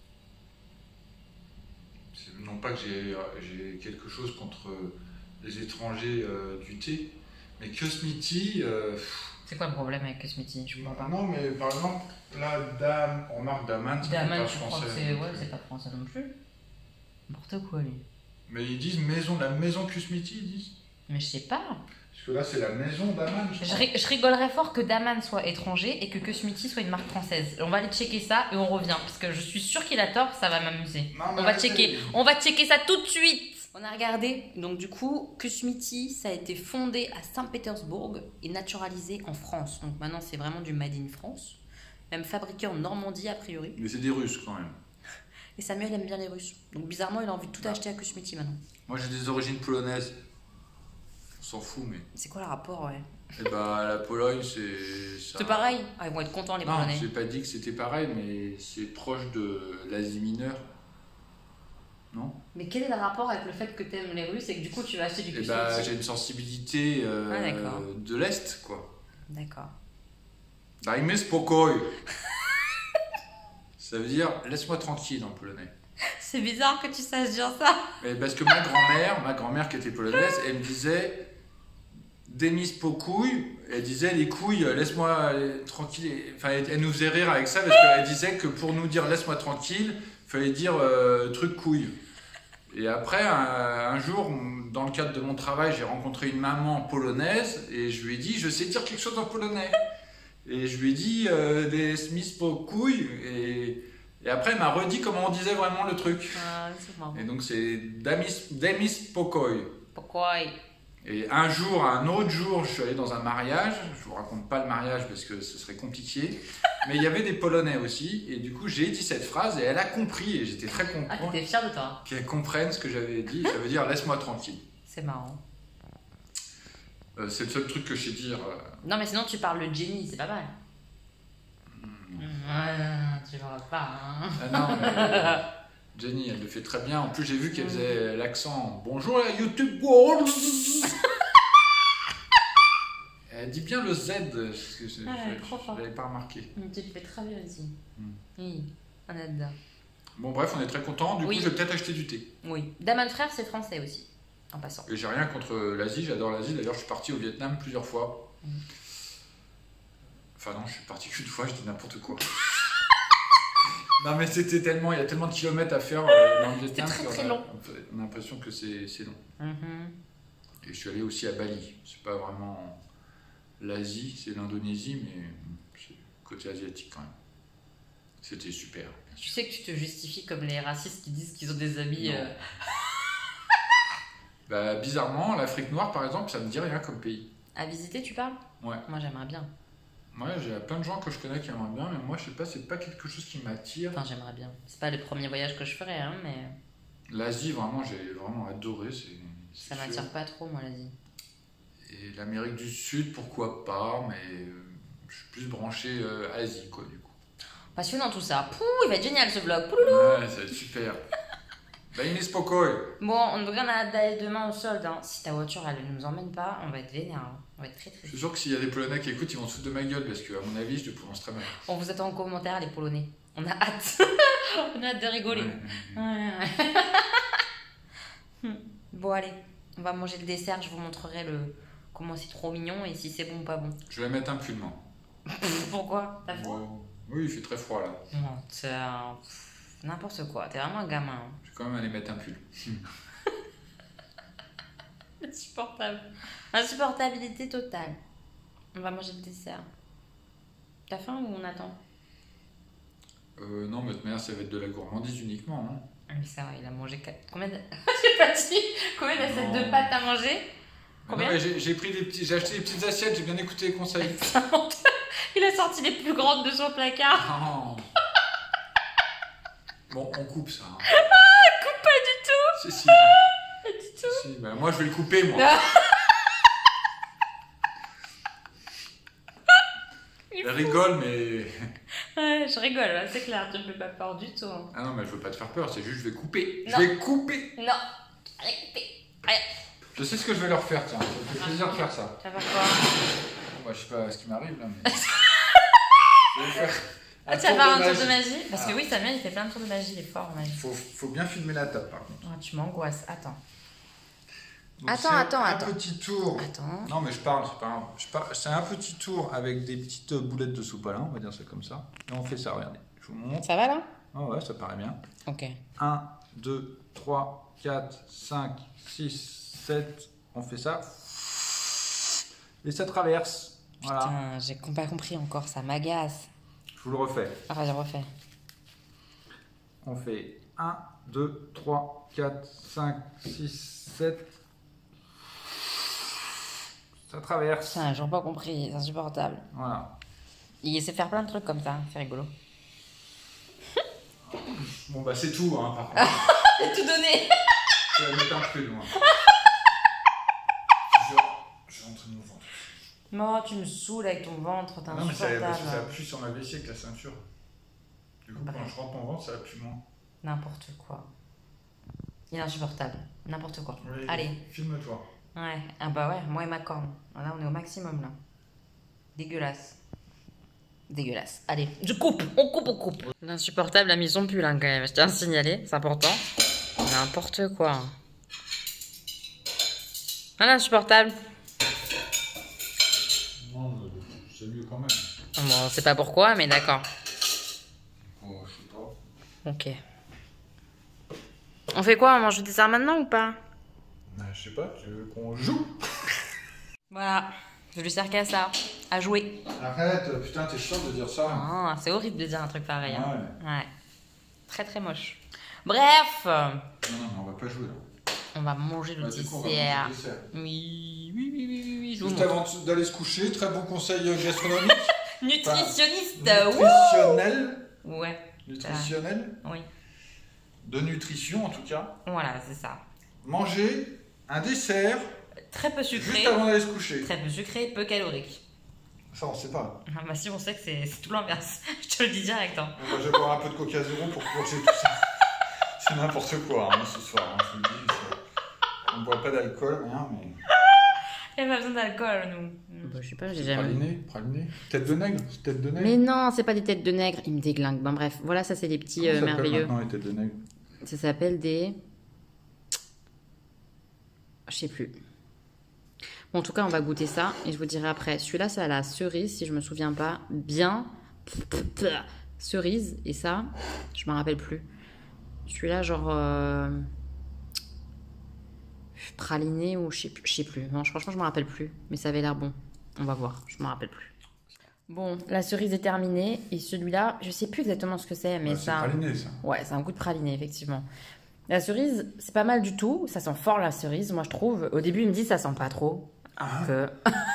Non pas que j'ai quelque chose contre les étrangers du thé, mais Cosmiti. C'est quoi le problème avec Kusmiti? Je comprends pas. Non, mais par exemple, là, Dame, on marque Daman, c'est Daman, pas tu crois que français. c'est... Ouais, c'est pas français non plus. N'importe quoi, lui. Mais ils disent maison, la maison Cosmiti, ils disent. Mais je sais pas. Parce que là, c'est la maison d'Aman, je crois. Je rigolerais fort que Daman soit étranger et que Kusmiti soit une marque française. On va aller checker ça et on revient. Parce que je suis sûre qu'il a tort, ça va m'amuser. Non, mais On va arrêtez. checker. On va checker ça tout de suite. On a regardé. Donc du coup, Kusmiti, ça a été fondé à Saint-Pétersbourg et naturalisé en France. Donc maintenant, c'est vraiment du Made in France. Même fabriqué en Normandie, a priori. Mais c'est des Russes, quand même. Et Samuel aime bien les Russes. Donc bizarrement, il a envie de tout acheter à Kusmiti maintenant. Moi, j'ai des origines polonaises. On s'en fout, mais... C'est quoi le rapport, ouais? Eh bah, la Pologne, c'est... ça- C'est pareil? Ah, ils vont être contents, les Non, Polonais. j'ai pas dit que c'était pareil, mais c'est proche de l'Asie mineure. Non? Mais quel est le rapport avec le fait que t'aimes les Russes et que du coup, tu vas acheter du Eh Kusmiti? bah, j'ai une sensibilité Ah, d'accord. de l'Est, quoi. D'accord. Dajmy spokój. Ça veut dire laisse-moi tranquille en polonais. C'est bizarre que tu saches dire ça. Mais parce que ma grand-mère qui était polonaise, elle me disait Demi spokój. Elle disait les couilles, laisse-moi tranquille. Enfin, elle nous faisait rire avec ça parce qu'elle disait que pour nous dire laisse-moi tranquille, il fallait dire truc couille. Et après, un jour, dans le cadre de mon travail, j'ai rencontré une maman polonaise et je lui ai dit je sais dire quelque chose en polonais. Et je lui ai dit des Smith couilles et après elle m'a redit comment on disait vraiment le truc. Ah, c'est marrant. Et donc c'est Demis Pokoi. Pourquoi? Et un autre jour, je suis allé dans un mariage. Je vous raconte pas le mariage parce que ce serait compliqué. Mais il y avait des Polonais aussi. Et du coup, j'ai dit cette phrase et elle a compris. Et j'étais très Ah, content t'étais fière de toi. qu'elle comprenne ce que j'avais dit. Ça veut dire laisse-moi tranquille. C'est marrant. C'est le seul truc que je sais dire. Non, mais sinon, tu parles le Jenny, c'est pas mal. Tu vois pas, hein. Ah non, mais Jenny, elle le fait très bien. En plus, j'ai vu qu'elle faisait l'accent. Bonjour la YouTube World. Elle dit bien le Z, parce que je trop fort. l'avais pas remarqué. Tu le fais très bien aussi. Oui, on est dedans. Bon, bref, on est très contents. Du Oui. coup, je vais peut-être acheter du thé. Oui. Daman Frère, c'est français aussi, en passant. Et j'ai rien contre l'Asie, j'adore l'Asie. D'ailleurs, je suis parti au Vietnam plusieurs fois. Enfin, non, je suis parti qu'une fois, je dis n'importe quoi. Non, mais c'était tellement, il y a tellement de kilomètres à faire dans le Vietnam. très, qu'on très a- long. On a l'impression que c'est long. Mhm. Et je suis allé aussi à Bali. C'est pas vraiment l'Asie, c'est l'Indonésie, mais c'est côté asiatique quand même. C'était super. bien Tu sûr. sais que tu te justifies comme les racistes qui disent qu'ils ont des amis. Non. Bah, bizarrement, l'Afrique noire, par exemple, ça me dit rien comme pays. À visiter, tu parles? Ouais. Moi, j'aimerais bien. Ouais, j'ai plein de gens que je connais qui aimeraient bien, mais moi, je sais pas, c'est pas quelque chose qui m'attire. Enfin, j'aimerais bien. C'est pas le premier voyage que je ferais, hein, mais L'Asie, vraiment, j'ai vraiment adoré. C'est ça sûr. m'attire pas trop, moi, l'Asie. Et l'Amérique du Sud, pourquoi pas, mais je suis plus branché Asie, quoi, du coup. Passionnant tout ça. Pouh, il va être génial ce vlog. Pouloulou. Ouais, ça va être super. Dajmy spokój. Bon, on devrait en aller demain au solde. Hein. Si ta voiture, elle ne nous emmène pas, on va être vénère. Hein. On va être très Je très. suis sûr que s'il y a des Polonais qui écoutent, ils vont se foutre de ma gueule, parce que, à mon avis, je le prononce très mal. On vous attend en commentaire, les Polonais. On a hâte. On a hâte de rigoler. Ouais. Ouais. Bon, allez, on va manger le dessert. Je vous montrerai comment c'est trop mignon et si c'est bon ou pas bon. Je vais mettre un pull, moi. Pourquoi? T'as froid? Bon. Oui, il fait très froid, là. Non, n'importe quoi. T'es vraiment un gamin. Hein. Je vais quand même aller mettre un pull. Insupportable. Insupportabilité totale. On va manger le dessert. T'as faim ou on attend? Non, mais de toute manière, ça va être de la gourmandise uniquement, hein. Ah, mais ça va, il a mangé 4. Combien de... J'ai pas dit. Combien d'assiettes Non. de pâtes t'as mangé? Mais Combien? non, mais j'ai acheté des petites assiettes, j'ai bien écouté les conseils. Il a sorti les plus grandes de son placard. Oh. Bon, on coupe ça. Hein. Coupe pas du tout. Si, si. Pas du tout. Si, bah, moi, je vais le couper, moi. Elle rigole, mais... Ouais, je rigole, là, c'est clair, tu me fais pas peur du tout. Hein. Ah non, mais je veux pas te faire peur, c'est juste je vais couper. Non. Je vais couper. Non, allez, coupez. Allez, Je sais ce que je vais leur faire, tiens. Ça me fait plaisir de faire ça. tu vas faire quoi? Bon, bah, je sais pas ce qui m'arrive, là, mais... je vais faire Ah, tu vas faire un tour de magie. magie? Parce que oui, Samuel, il fait plein de tours de magie, il est fort en magie. Faut bien filmer la table, par contre. Oh, tu m'angoisses, attends. Donc, Attends, c'est attends, un attends. petit tour. Attends. Non, mais je parle, c'est pas grave. C'est un petit tour avec des petites boulettes de soupe à l'un, on va dire ça comme ça. Et on fait ça, regardez. Je vous montre. Ça va là? Ah ouais, ça paraît bien. Ok. 1, 2, 3, 4, 5, 6, 7. On fait ça. et ça traverse. Voilà. Putain, j'ai pas compris encore, ça m'agace. Je vous le refais. Ah, vas-y, refais. On fait 1, 2, 3, 4, 5, 6, 7. Ça traverse. Putain, j'ai pas compris, c'est insupportable. Voilà. Il sait faire plein de trucs comme ça, c'est rigolo. Bon bah c'est tout hein par contre. J'ai tout donné. Je vais la mettre un peu loin. Je rentre mon ventre. Non, tu me saoules avec ton ventre, t'es Non mais ça insupportable. appuie sur ma vessie avec la ceinture. Du coup Bref. quand je rentre mon ventre ça appuie moins. N'importe quoi. Il est insupportable, n'importe quoi. Oui, Allez. filme-toi. Ouais, ah bah ouais, moi et ma corne. Là, on est au maximum, là. Dégueulasse. Dégueulasse. Allez, je coupe, on coupe. L'insupportable a mis son pull, hein, quand même. Je tiens à signaler, c'est important. N'importe quoi. Ah, l'insupportable. Non, c'est mieux quand même. Bon, on sait pas pourquoi, mais d'accord. Oh, je sais pas. Ok. On fait quoi? On mange du dessert maintenant ou pas? Je sais pas, tu veux qu'on joue? Voilà, je lui sers qu'à ça, à jouer. Arrête, putain, t'es chiant de dire ça. Ah, c'est horrible de dire un truc pareil. Hein. Ouais. Ouais. Très très moche. Bref, Non, on va pas jouer là. on va manger le Du coup, on va dessert. manger le dessert. Oui, je vous Juste montre. avant d'aller se coucher, très bon conseil gastronomique. Nutritionniste, Nutritionnel. wouh. Ouais, Nutritionnel. oui. De nutrition en tout cas. Voilà, c'est ça. Manger un dessert Très peu sucré, juste avant d'aller se coucher. très peu sucré, peu calorique. Ça, on sait pas. Ah bah si, on sait que c'est tout l'inverse. Je te le dis direct. Hein. Moi, je vais boire un peu de Coca Zéro pour purger tout ça. C'est n'importe quoi hein, ce soir. Hein, je vous le dis. On ne boit pas d'alcool, rien, mais. Il n'y a pas besoin d'alcool, nous. Bah, je sais pas, j'ai jamais. Praliné. Tête de nègre. Tête de nègre. Mais non, c'est pas des têtes de nègre, ils me déglinguent. Ben bref, voilà, ça c'est des petits Comment ça s'appelle merveilleux. maintenant les têtes de nègre. Ça s'appelle des... Je sais plus. Bon, en tout cas, on va goûter ça et je vous dirai après. Celui-là, c'est à la cerise, si je me souviens pas. Bien. Cerise. Et ça, je me rappelle plus. Celui-là, genre... praliné ou je sais plus. Non, franchement, je me rappelle plus. Mais ça avait l'air bon. On va voir. Je me rappelle plus. Bon, la cerise est terminée. Et celui-là, je sais plus exactement ce que c'est. Mais Ouais, ça... c'est praliné ça. Ouais, c'est un goût de praliné, effectivement. La cerise, c'est pas mal du tout. Ça sent fort la cerise, moi je trouve. Au début, il me dit ça sent pas trop. Un peu.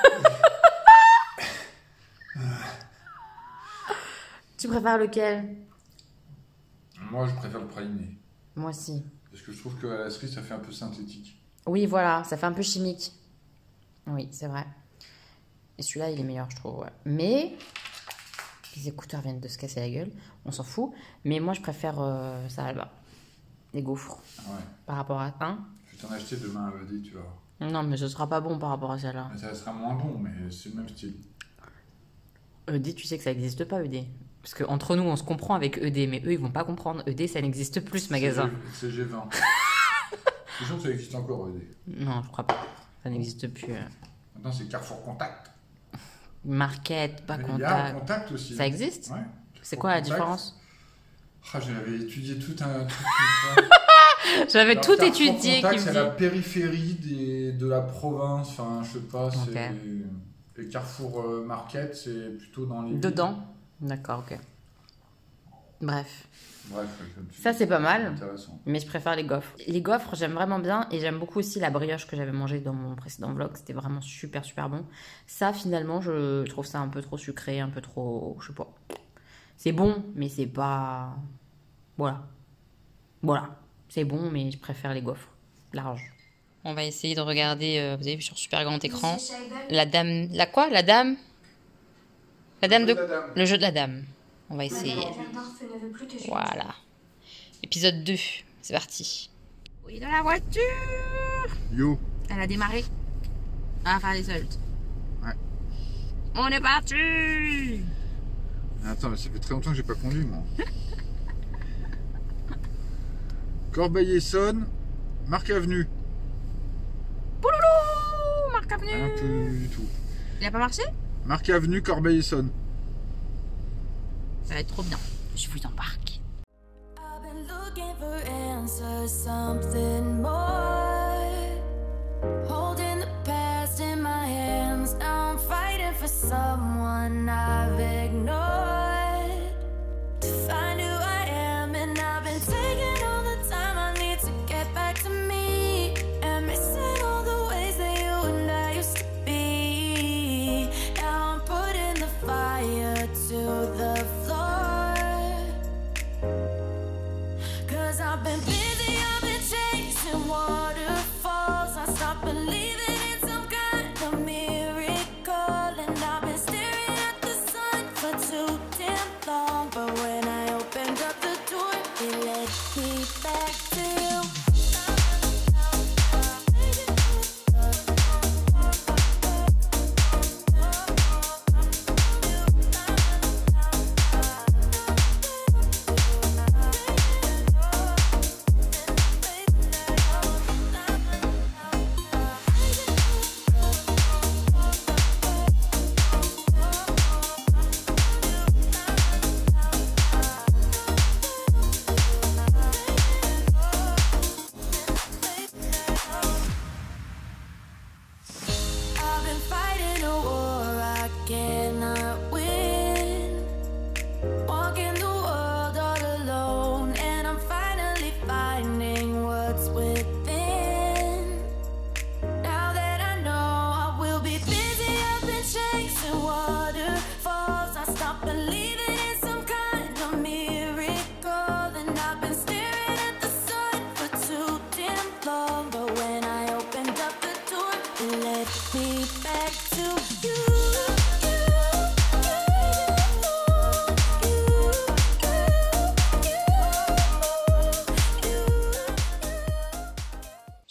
Tu préfères lequel? Moi, je préfère le praliné. Moi aussi. Parce que je trouve que à la cerise, ça fait un peu synthétique. Oui, voilà, ça fait un peu chimique. Oui, c'est vrai. Et celui-là, il est meilleur, je trouve. Ouais. Mais les écouteurs viennent de se casser la gueule. On s'en fout. Mais moi, je préfère ça là-bas. Les gaufres. Ouais. Par rapport à un. Je vais t'en acheter demain à ED, tu vois. Non, mais ce sera pas bon par rapport à celle-là. Ça sera moins bon, mais c'est le même style. ED, tu sais que ça n'existe pas, ED. Parce qu'entre nous, on se comprend avec ED, mais eux, ils vont pas comprendre. ED, ça n'existe plus, ce magasin. C'est G20. Je suis sûr que ça existe encore, ED. Non, je crois pas. Ça n'existe plus. Maintenant, c'est Carrefour Contact. Market, pas Mais il y a contact. Contact aussi. Ça existe? Ouais. C'est quoi la Contact. différence? Ah, j'avais étudié tout un truc une fois. J'avais Alors, tout Carrefour étudié qui Contact, c'est la me dit. périphérie de la province. Enfin, je sais pas. Ok. Et Carrefour Market, c'est plutôt dans les. Dedans? D'accord, ok. Bref. Bref, comme tu Ça, dis, c'est pas mal. intéressant. Mais je préfère les gaufres. Les gaufres, j'aime vraiment bien. Et j'aime beaucoup aussi la brioche que j'avais mangée dans mon précédent vlog. C'était vraiment super, super bon. Ça, finalement, je trouve ça un peu trop sucré, un peu trop... Je sais pas. C'est bon, mais c'est pas... Voilà. Voilà. C'est bon, mais je préfère les gaufres. Large. On va essayer de regarder, vous avez vu sur super grand écran, la dame... La quoi? La dame? La dame de... Le jeu de la dame. On va essayer. Voilà. Épisode 2. C'est parti. Oui, dans la voiture. Yo. Elle a démarré. On va faire les soldes. Ouais. On est parti. Attends, mais ça fait très longtemps que j'ai pas conduit, moi. Corbeil-Essonnes, Marc Avenue. Pouloulou, Marc Avenue. Un peu du tout. Il a pas marché? Marc Avenue, Corbeil-Essonnes. Ça va être trop bien. Je vous embarque. I've been looking for answers, something more. Holding the past in my hands now.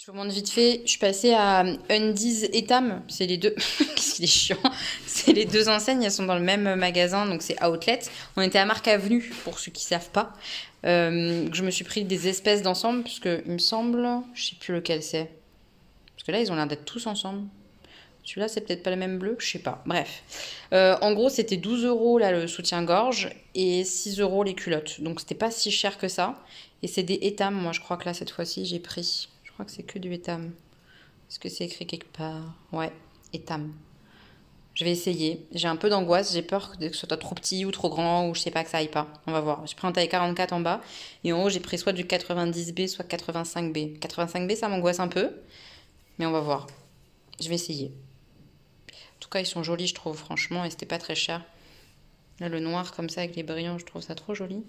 Je vous montre vite fait, je suis passée à Undies et Tam, c'est les deux, qu'est-ce qu'il est chiant, c'est les deux enseignes, elles sont dans le même magasin, donc c'est Outlet. On était à Marc Avenue, pour ceux qui savent pas. Je me suis pris des espèces d'ensemble, parce que il me semble, je sais plus lequel c'est. Parce que là, ils ont l'air d'être tous ensemble. Celui-là, c'est peut-être pas le même bleu, je sais pas. Bref. En gros, c'était 12 € là, le soutien-gorge et 6 € les culottes. Donc, c'était pas si cher que ça. Et c'est des Etam, moi, je crois que là, cette fois-ci, j'ai pris. Je crois que c'est que du Etam. Est-ce que c'est écrit quelque part? Ouais, Etam. Je vais essayer. J'ai un peu d'angoisse. J'ai peur que ce soit trop petit ou trop grand ou je sais pas que ça aille pas. On va voir. J'ai pris un taille 44 en bas. Et en haut, j'ai pris soit du 90B, soit 85B. 85B, ça m'angoisse un peu. Mais on va voir. Je vais essayer. En tout cas, ils sont jolis, je trouve, franchement. Et c'était pas très cher. Là, le noir comme ça avec les brillants, je trouve ça trop joli.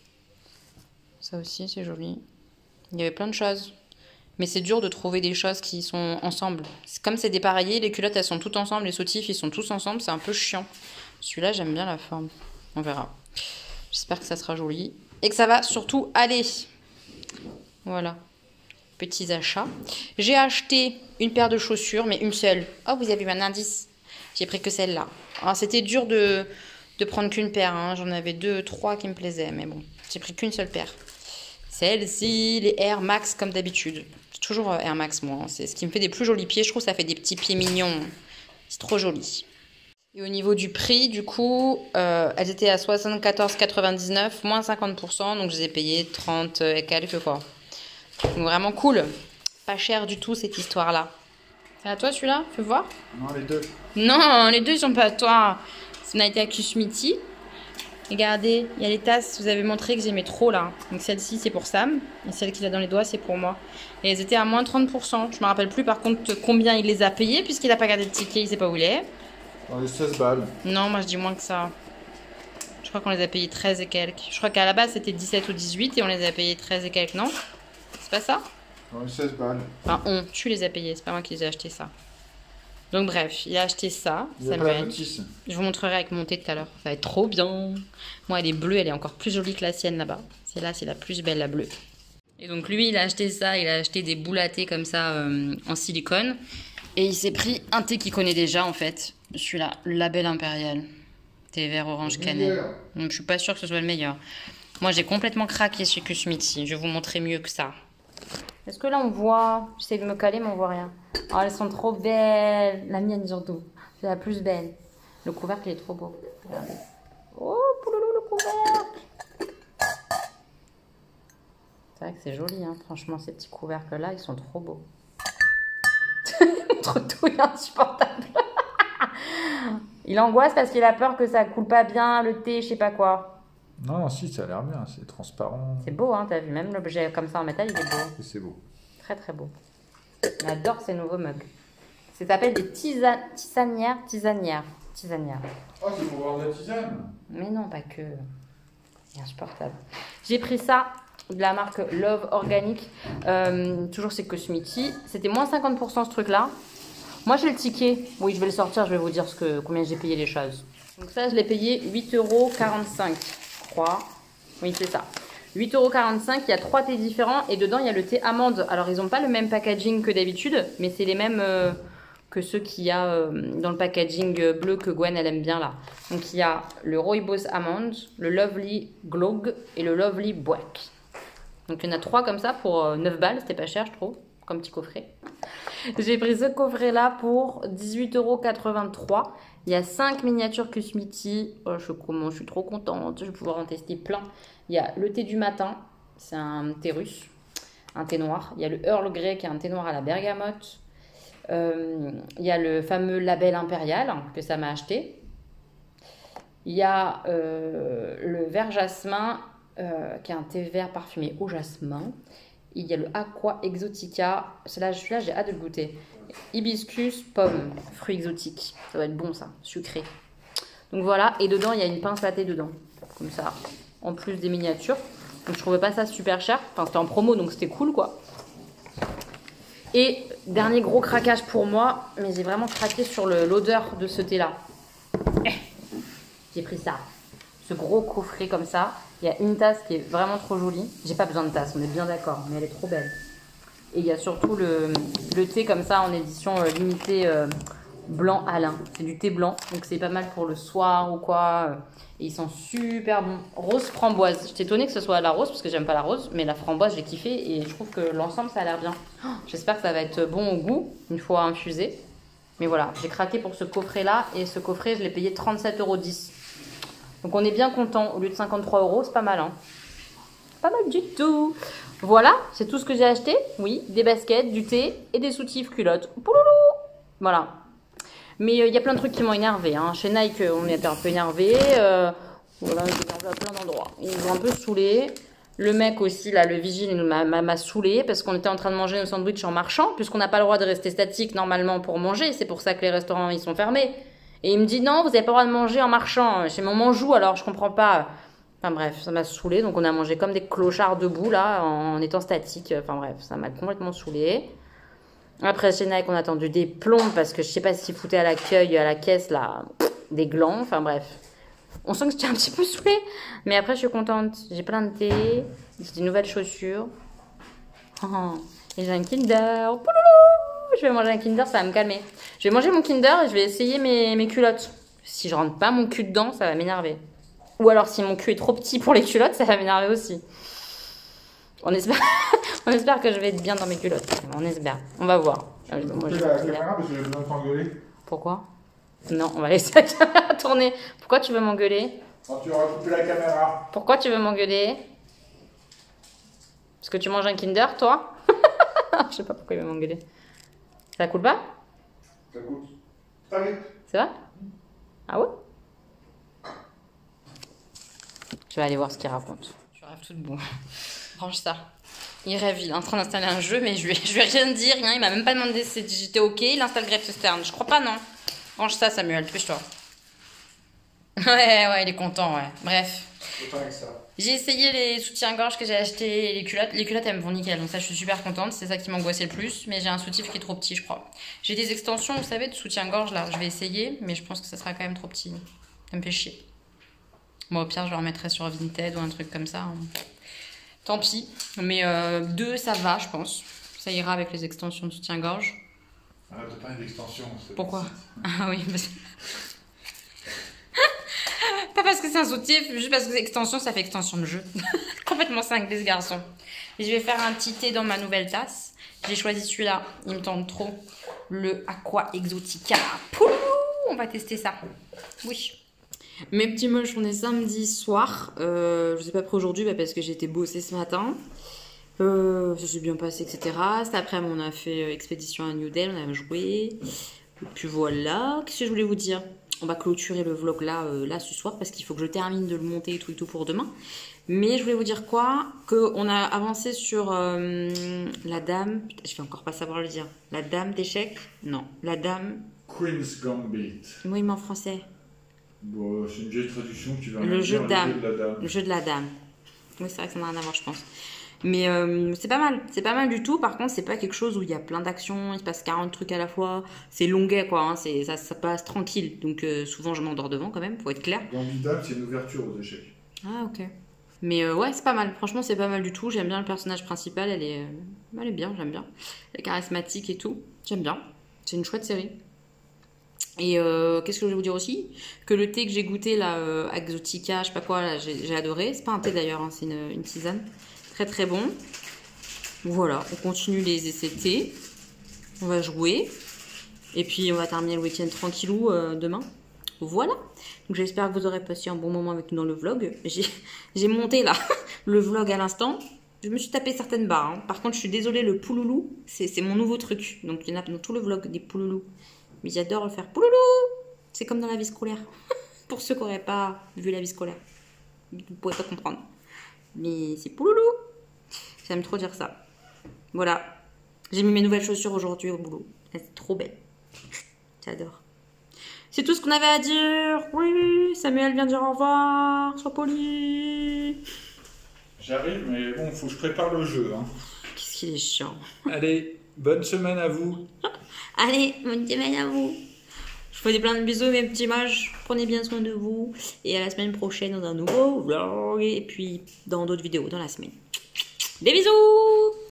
Ça aussi, c'est joli. Il y avait plein de choses. Mais c'est dur de trouver des choses qui sont ensemble. Comme c'est dépareillé, les culottes, elles sont toutes ensemble. Les soutifs, ils sont tous ensemble. C'est un peu chiant. Celui-là, j'aime bien la forme. On verra. J'espère que ça sera joli. Et que ça va surtout aller. Voilà. Petits achats. J'ai acheté une paire de chaussures, mais une seule. Oh, vous avez eu un indice. J'ai pris que celle-là. Alors, c'était dur de prendre qu'une paire. Hein. J'en avais 2, 3 qui me plaisaient. Mais bon, j'ai pris qu'une seule paire. Celle-ci, les Air Max comme d'habitude. C'est toujours Air Max, moi. Hein. C'est ce qui me fait des plus jolis pieds. Je trouve que ça fait des petits pieds mignons. C'est trop joli. Et au niveau du prix, du coup, elles étaient à 74,99, moins 50%. Donc, je les ai payées 30 et quelques, quoi. Donc, vraiment cool. Pas cher du tout, cette histoire-là. C'est à toi, celui-là? Fais voir. Non, les deux. Non, les deux, ils sont pas à toi. On a été à Kusmiti. Regardez, il y a les tasses, vous avez montré que j'aimais trop là. Donc celle-ci c'est pour Sam, et celle qu'il a dans les doigts c'est pour moi. Et elles étaient à moins 30%. Je me rappelle plus par contre combien il les a payées, puisqu'il n'a pas gardé de ticket, il sait pas où il est. Dans les 16 balles. Non, moi je dis moins que ça. Je crois qu'on les a payés 13 et quelques. Je crois qu'à la base c'était 17 ou 18 et on les a payés 13 et quelques, non? C'est pas ça? Dans les 16 balles. Enfin, tu les as payés, c'est pas moi qui les ai achetés ça. Donc bref, il a acheté ça, Il y a pas la Samuel. notice. Je vous montrerai avec mon thé tout à l'heure. Ça va être trop bien. Moi, elle est bleue, elle est encore plus jolie que la sienne là-bas. Celle-là, c'est la plus belle, la bleue. Et donc lui, il a acheté ça. Il a acheté des boules à thé comme ça en silicone. Et il s'est pris un thé qu'il connaît déjà en fait. Celui-là, le Label Impérial. Thé vert orange cannelle. Donc je suis pas sûre que ce soit le meilleur. Moi, j'ai complètement craqué chez Kusmiti. Je vais vous montrer mieux que ça. Est-ce que là on voit? J'essaie de me caler mais on voit rien. Oh, elles sont trop belles. La mienne surtout. C'est la plus belle. Le couvercle il est trop beau. Regardez. Oh, pouloulou, le couvercle. C'est vrai que c'est joli, hein. Franchement, ces petits couvercles là, ils sont trop beaux. Notre douille insupportable. Il angoisse parce qu'il a peur que ça coule pas bien, le thé, je sais pas quoi. Non, si, ça a l'air bien, c'est transparent. C'est beau, hein, t'as vu, même l'objet comme ça en métal, il est beau. Et c'est beau. Très très beau. J'adore ces nouveaux mugs. Ça s'appelle des tisanières. Oh, c'est pour boire de la tisane. Mais non, pas que. C'est insupportable. J'ai pris ça de la marque Love Organic. Toujours chez Kusmiti. C'était moins 50% ce truc-là. Moi j'ai le ticket. Oui, je vais le sortir, je vais vous dire combien j'ai payé les choses. Donc ça, je l'ai payé 8,45 €. Je crois. Oui, c'est ça. 8,45 €, il y a 3 thés différents et dedans il y a le thé amande. Alors ils n'ont pas le même packaging que d'habitude, mais c'est les mêmes que ceux qu'il y a dans le packaging bleu que Gwen elle aime bien là. Donc il y a le Rooibos Amande, le Lovely Glog et le Lovely Black. Donc il y en a 3 comme ça pour 9 balles, c'était pas cher je trouve, comme petit coffret. J'ai pris ce coffret là pour 18,83 €. Il y a 5 miniatures Kusmiti. Oh, je suis trop contente, je vais pouvoir en tester plein. Il y a le thé du matin, c'est un thé russe, un thé noir. Il y a le Earl Grey qui est un thé noir à la bergamote. Il y a le fameux Label Impérial que ça m'a acheté. Il y a le vert jasmin qui est un thé vert parfumé au jasmin. Il y a le Aqua Exotica. Celui-là, j'ai hâte de le goûter. Hibiscus, pomme, fruits exotiques. Ça va être bon ça, sucré. Donc voilà, et dedans il y a une pince à thé dedans, comme ça, en plus des miniatures. Donc je trouvais pas ça super cher, enfin c'était en promo donc c'était cool quoi. Et dernier gros craquage pour moi, mais j'ai vraiment craqué sur l'odeur de ce thé là. J'ai pris ça, ce gros coffret comme ça. Il y a une tasse qui est vraiment trop jolie. J'ai pas besoin de tasse, on est bien d'accord, mais elle est trop belle. Et il y a surtout le thé comme ça en édition limitée blanc Alain. C'est du thé blanc, donc c'est pas mal pour le soir ou quoi. Et ils sont super bons. Rose framboise. J'étais étonnée que ce soit la rose parce que j'aime pas la rose, mais la framboise j'ai kiffé et je trouve que l'ensemble ça a l'air bien. Oh, j'espère que ça va être bon au goût une fois infusé. Mais voilà, j'ai craqué pour ce coffret là et ce coffret je l'ai payé 37,10 €. Donc on est bien content. Au lieu de 53 €, c'est pas mal hein. Pas mal du tout. Voilà, c'est tout ce que j'ai acheté. Oui, des baskets, du thé et des soutifs culottes. Pouloulou. Voilà. Mais il y a plein de trucs qui m'ont énervé. Hein. Chez Nike, on est un peu énervé. Voilà, ils énervé à plein d'endroits. Ils nous ont un peu saoulés. Le mec aussi, là, le vigile, il m'a saoulé parce qu'on était en train de manger nos sandwichs en marchant, puisqu'on n'a pas le droit de rester statique normalement pour manger. C'est pour ça que les restaurants, ils sont fermés. Et il me dit non, vous n'avez pas le droit de manger en marchant. Chez mon joue, alors je comprends pas. Enfin bref, ça m'a saoulé. Donc on a mangé comme des clochards debout, là, en étant statique. Enfin bref, ça m'a complètement saoulé. Après, chez Nike, on a attendu des plombs parce que je sais pas s'ils foutaient à l'accueil, à la caisse, là, des glands. Enfin bref. On sent que j'étais un petit peu saoulée. Mais après, je suis contente. J'ai plein de thé. J'ai des nouvelles chaussures. Oh, et j'ai un Kinder. Pouloulou. Je vais manger un Kinder, ça va me calmer. Je vais manger mon Kinder et je vais essayer mes culottes. Si je rentre pas mon cul dedans, ça va m'énerver. Ou alors, si mon cul est trop petit pour les culottes, ça va m'énerver aussi. On espère... On espère que je vais être bien dans mes culottes. On espère. On va voir. Moi, je vais la caméra parce que j'ai besoin de t'engueuler. Pourquoi? Non, on va laisser la caméra tourner. Pourquoi tu veux m'engueuler? Quand tu auras coupé la caméra. Pourquoi tu veux m'engueuler? Parce que tu manges un Kinder, toi? Je sais pas pourquoi il va m'engueuler. Ça coule pas? Ça coûte très vite. C'est vrai? Ah ouais? Je vais aller voir ce qu'il raconte. Je rêve tout debout. Range ça. Il rêve, il est en train d'installer un jeu, mais je lui ai rien dit, rien. Il m'a même pas demandé si j'étais ok. Il installe Grefg Stern. Je crois pas, non. Range ça, Samuel, dépêche-toi. Ouais, il est content, ouais. Bref. Autant avec ça. J'ai essayé les soutiens-gorge que j'ai acheté et les culottes. Les culottes, elles me vont nickel, donc ça, je suis super contente. C'est ça qui m'angoissait le plus, mais j'ai un soutif qui est trop petit, je crois. J'ai des extensions, vous savez, de soutien-gorge, là. Je vais essayer, mais je pense que ça sera quand même trop petit. Ça me fait chier. Moi, au pire, je le remettrai sur Vinted ou un truc comme ça. Tant pis. Mais 2, ça va, je pense. Ça ira avec les extensions de soutien-gorge. Ah, t'as pas une extension. Pourquoi? Ah oui, parce... Pas parce que c'est un soutif, juste parce que c'est extension, ça fait extension de jeu. Complètement cinglé, ce garçon. Et je vais faire un petit thé dans ma nouvelle tasse. J'ai choisi celui-là. Il me tente trop. Le Aqua Exotica. Poulou, on va tester ça. Oui. Mes petits moches, on est samedi soir. Je vous ai pas pris aujourd'hui parce que j'ai été bosser ce matin. Ça s'est bien passé, etc. Cet après-midi, on a fait expédition à New Delhi, on a joué. Et puis voilà. Qu'est-ce que je voulais vous dire? On va clôturer le vlog là ce soir parce qu'il faut que je termine de le monter et tout pour demain. Mais je voulais vous dire quoi? Qu'on a avancé sur la dame... Putain, je vais encore pas savoir le dire. La dame d'échecs? Non. La dame... Queen's Gambit. Oui, mais en français. Bon, c'est une vieille traduction que tu vas Le jeu de dame. Le jeu de la dame. Le jeu de la dame. Oui, c'est vrai que ça n'a rien à voir, je pense. Mais c'est pas mal. C'est pas mal du tout. Par contre, c'est pas quelque chose où il y a plein d'actions, il se passe 40 trucs à la fois. C'est longuet, quoi. Hein. Ça passe tranquille. Donc, souvent, je m'endors devant quand même, faut être clair. Gambit dame, c'est une ouverture aux échecs. Ah, ok. Mais ouais, c'est pas mal. Franchement, c'est pas mal du tout. J'aime bien le personnage principal. Elle est bien, j'aime bien. Elle est charismatique et tout. J'aime bien. C'est une chouette série. Et qu'est-ce que je voulais vous dire aussi? Que le thé que j'ai goûté, là, Exotica, je sais pas quoi, là, j'ai adoré. C'est pas un thé d'ailleurs, hein, c'est une tisane. Très très bon. Voilà, on continue les essais de thé. On va jouer. Et puis on va terminer le week-end tranquillou demain. Voilà. Donc j'espère que vous aurez passé un bon moment avec nous dans le vlog. J'ai monté là le vlog à l'instant. Je me suis tapé certaines barres. Hein. Par contre, je suis désolée, le pouloulou, c'est mon nouveau truc. Donc il y en a dans tout le vlog des pouloulous. Mais j'adore le faire. Pouloulou! C'est comme dans la vie scolaire. Pour ceux qui n'auraient pas vu la vie scolaire. Vous ne pourrez pas comprendre. Mais c'est pouloulou. J'aime trop dire ça. Voilà. J'ai mis mes nouvelles chaussures aujourd'hui au boulot. Elles sont trop belles. J'adore. C'est tout ce qu'on avait à dire. Oui, Samuel vient dire au revoir. Sois poli. J'arrive, mais bon, faut que je prépare le jeu. Hein. Qu'est-ce qu'il est chiant. Allez, bonne semaine à vous. Allez, bonne semaine à vous. Je vous fais plein de bisous, mes petits mages. Prenez bien soin de vous. Et à la semaine prochaine dans un nouveau vlog. Et puis dans d'autres vidéos dans la semaine. Des bisous!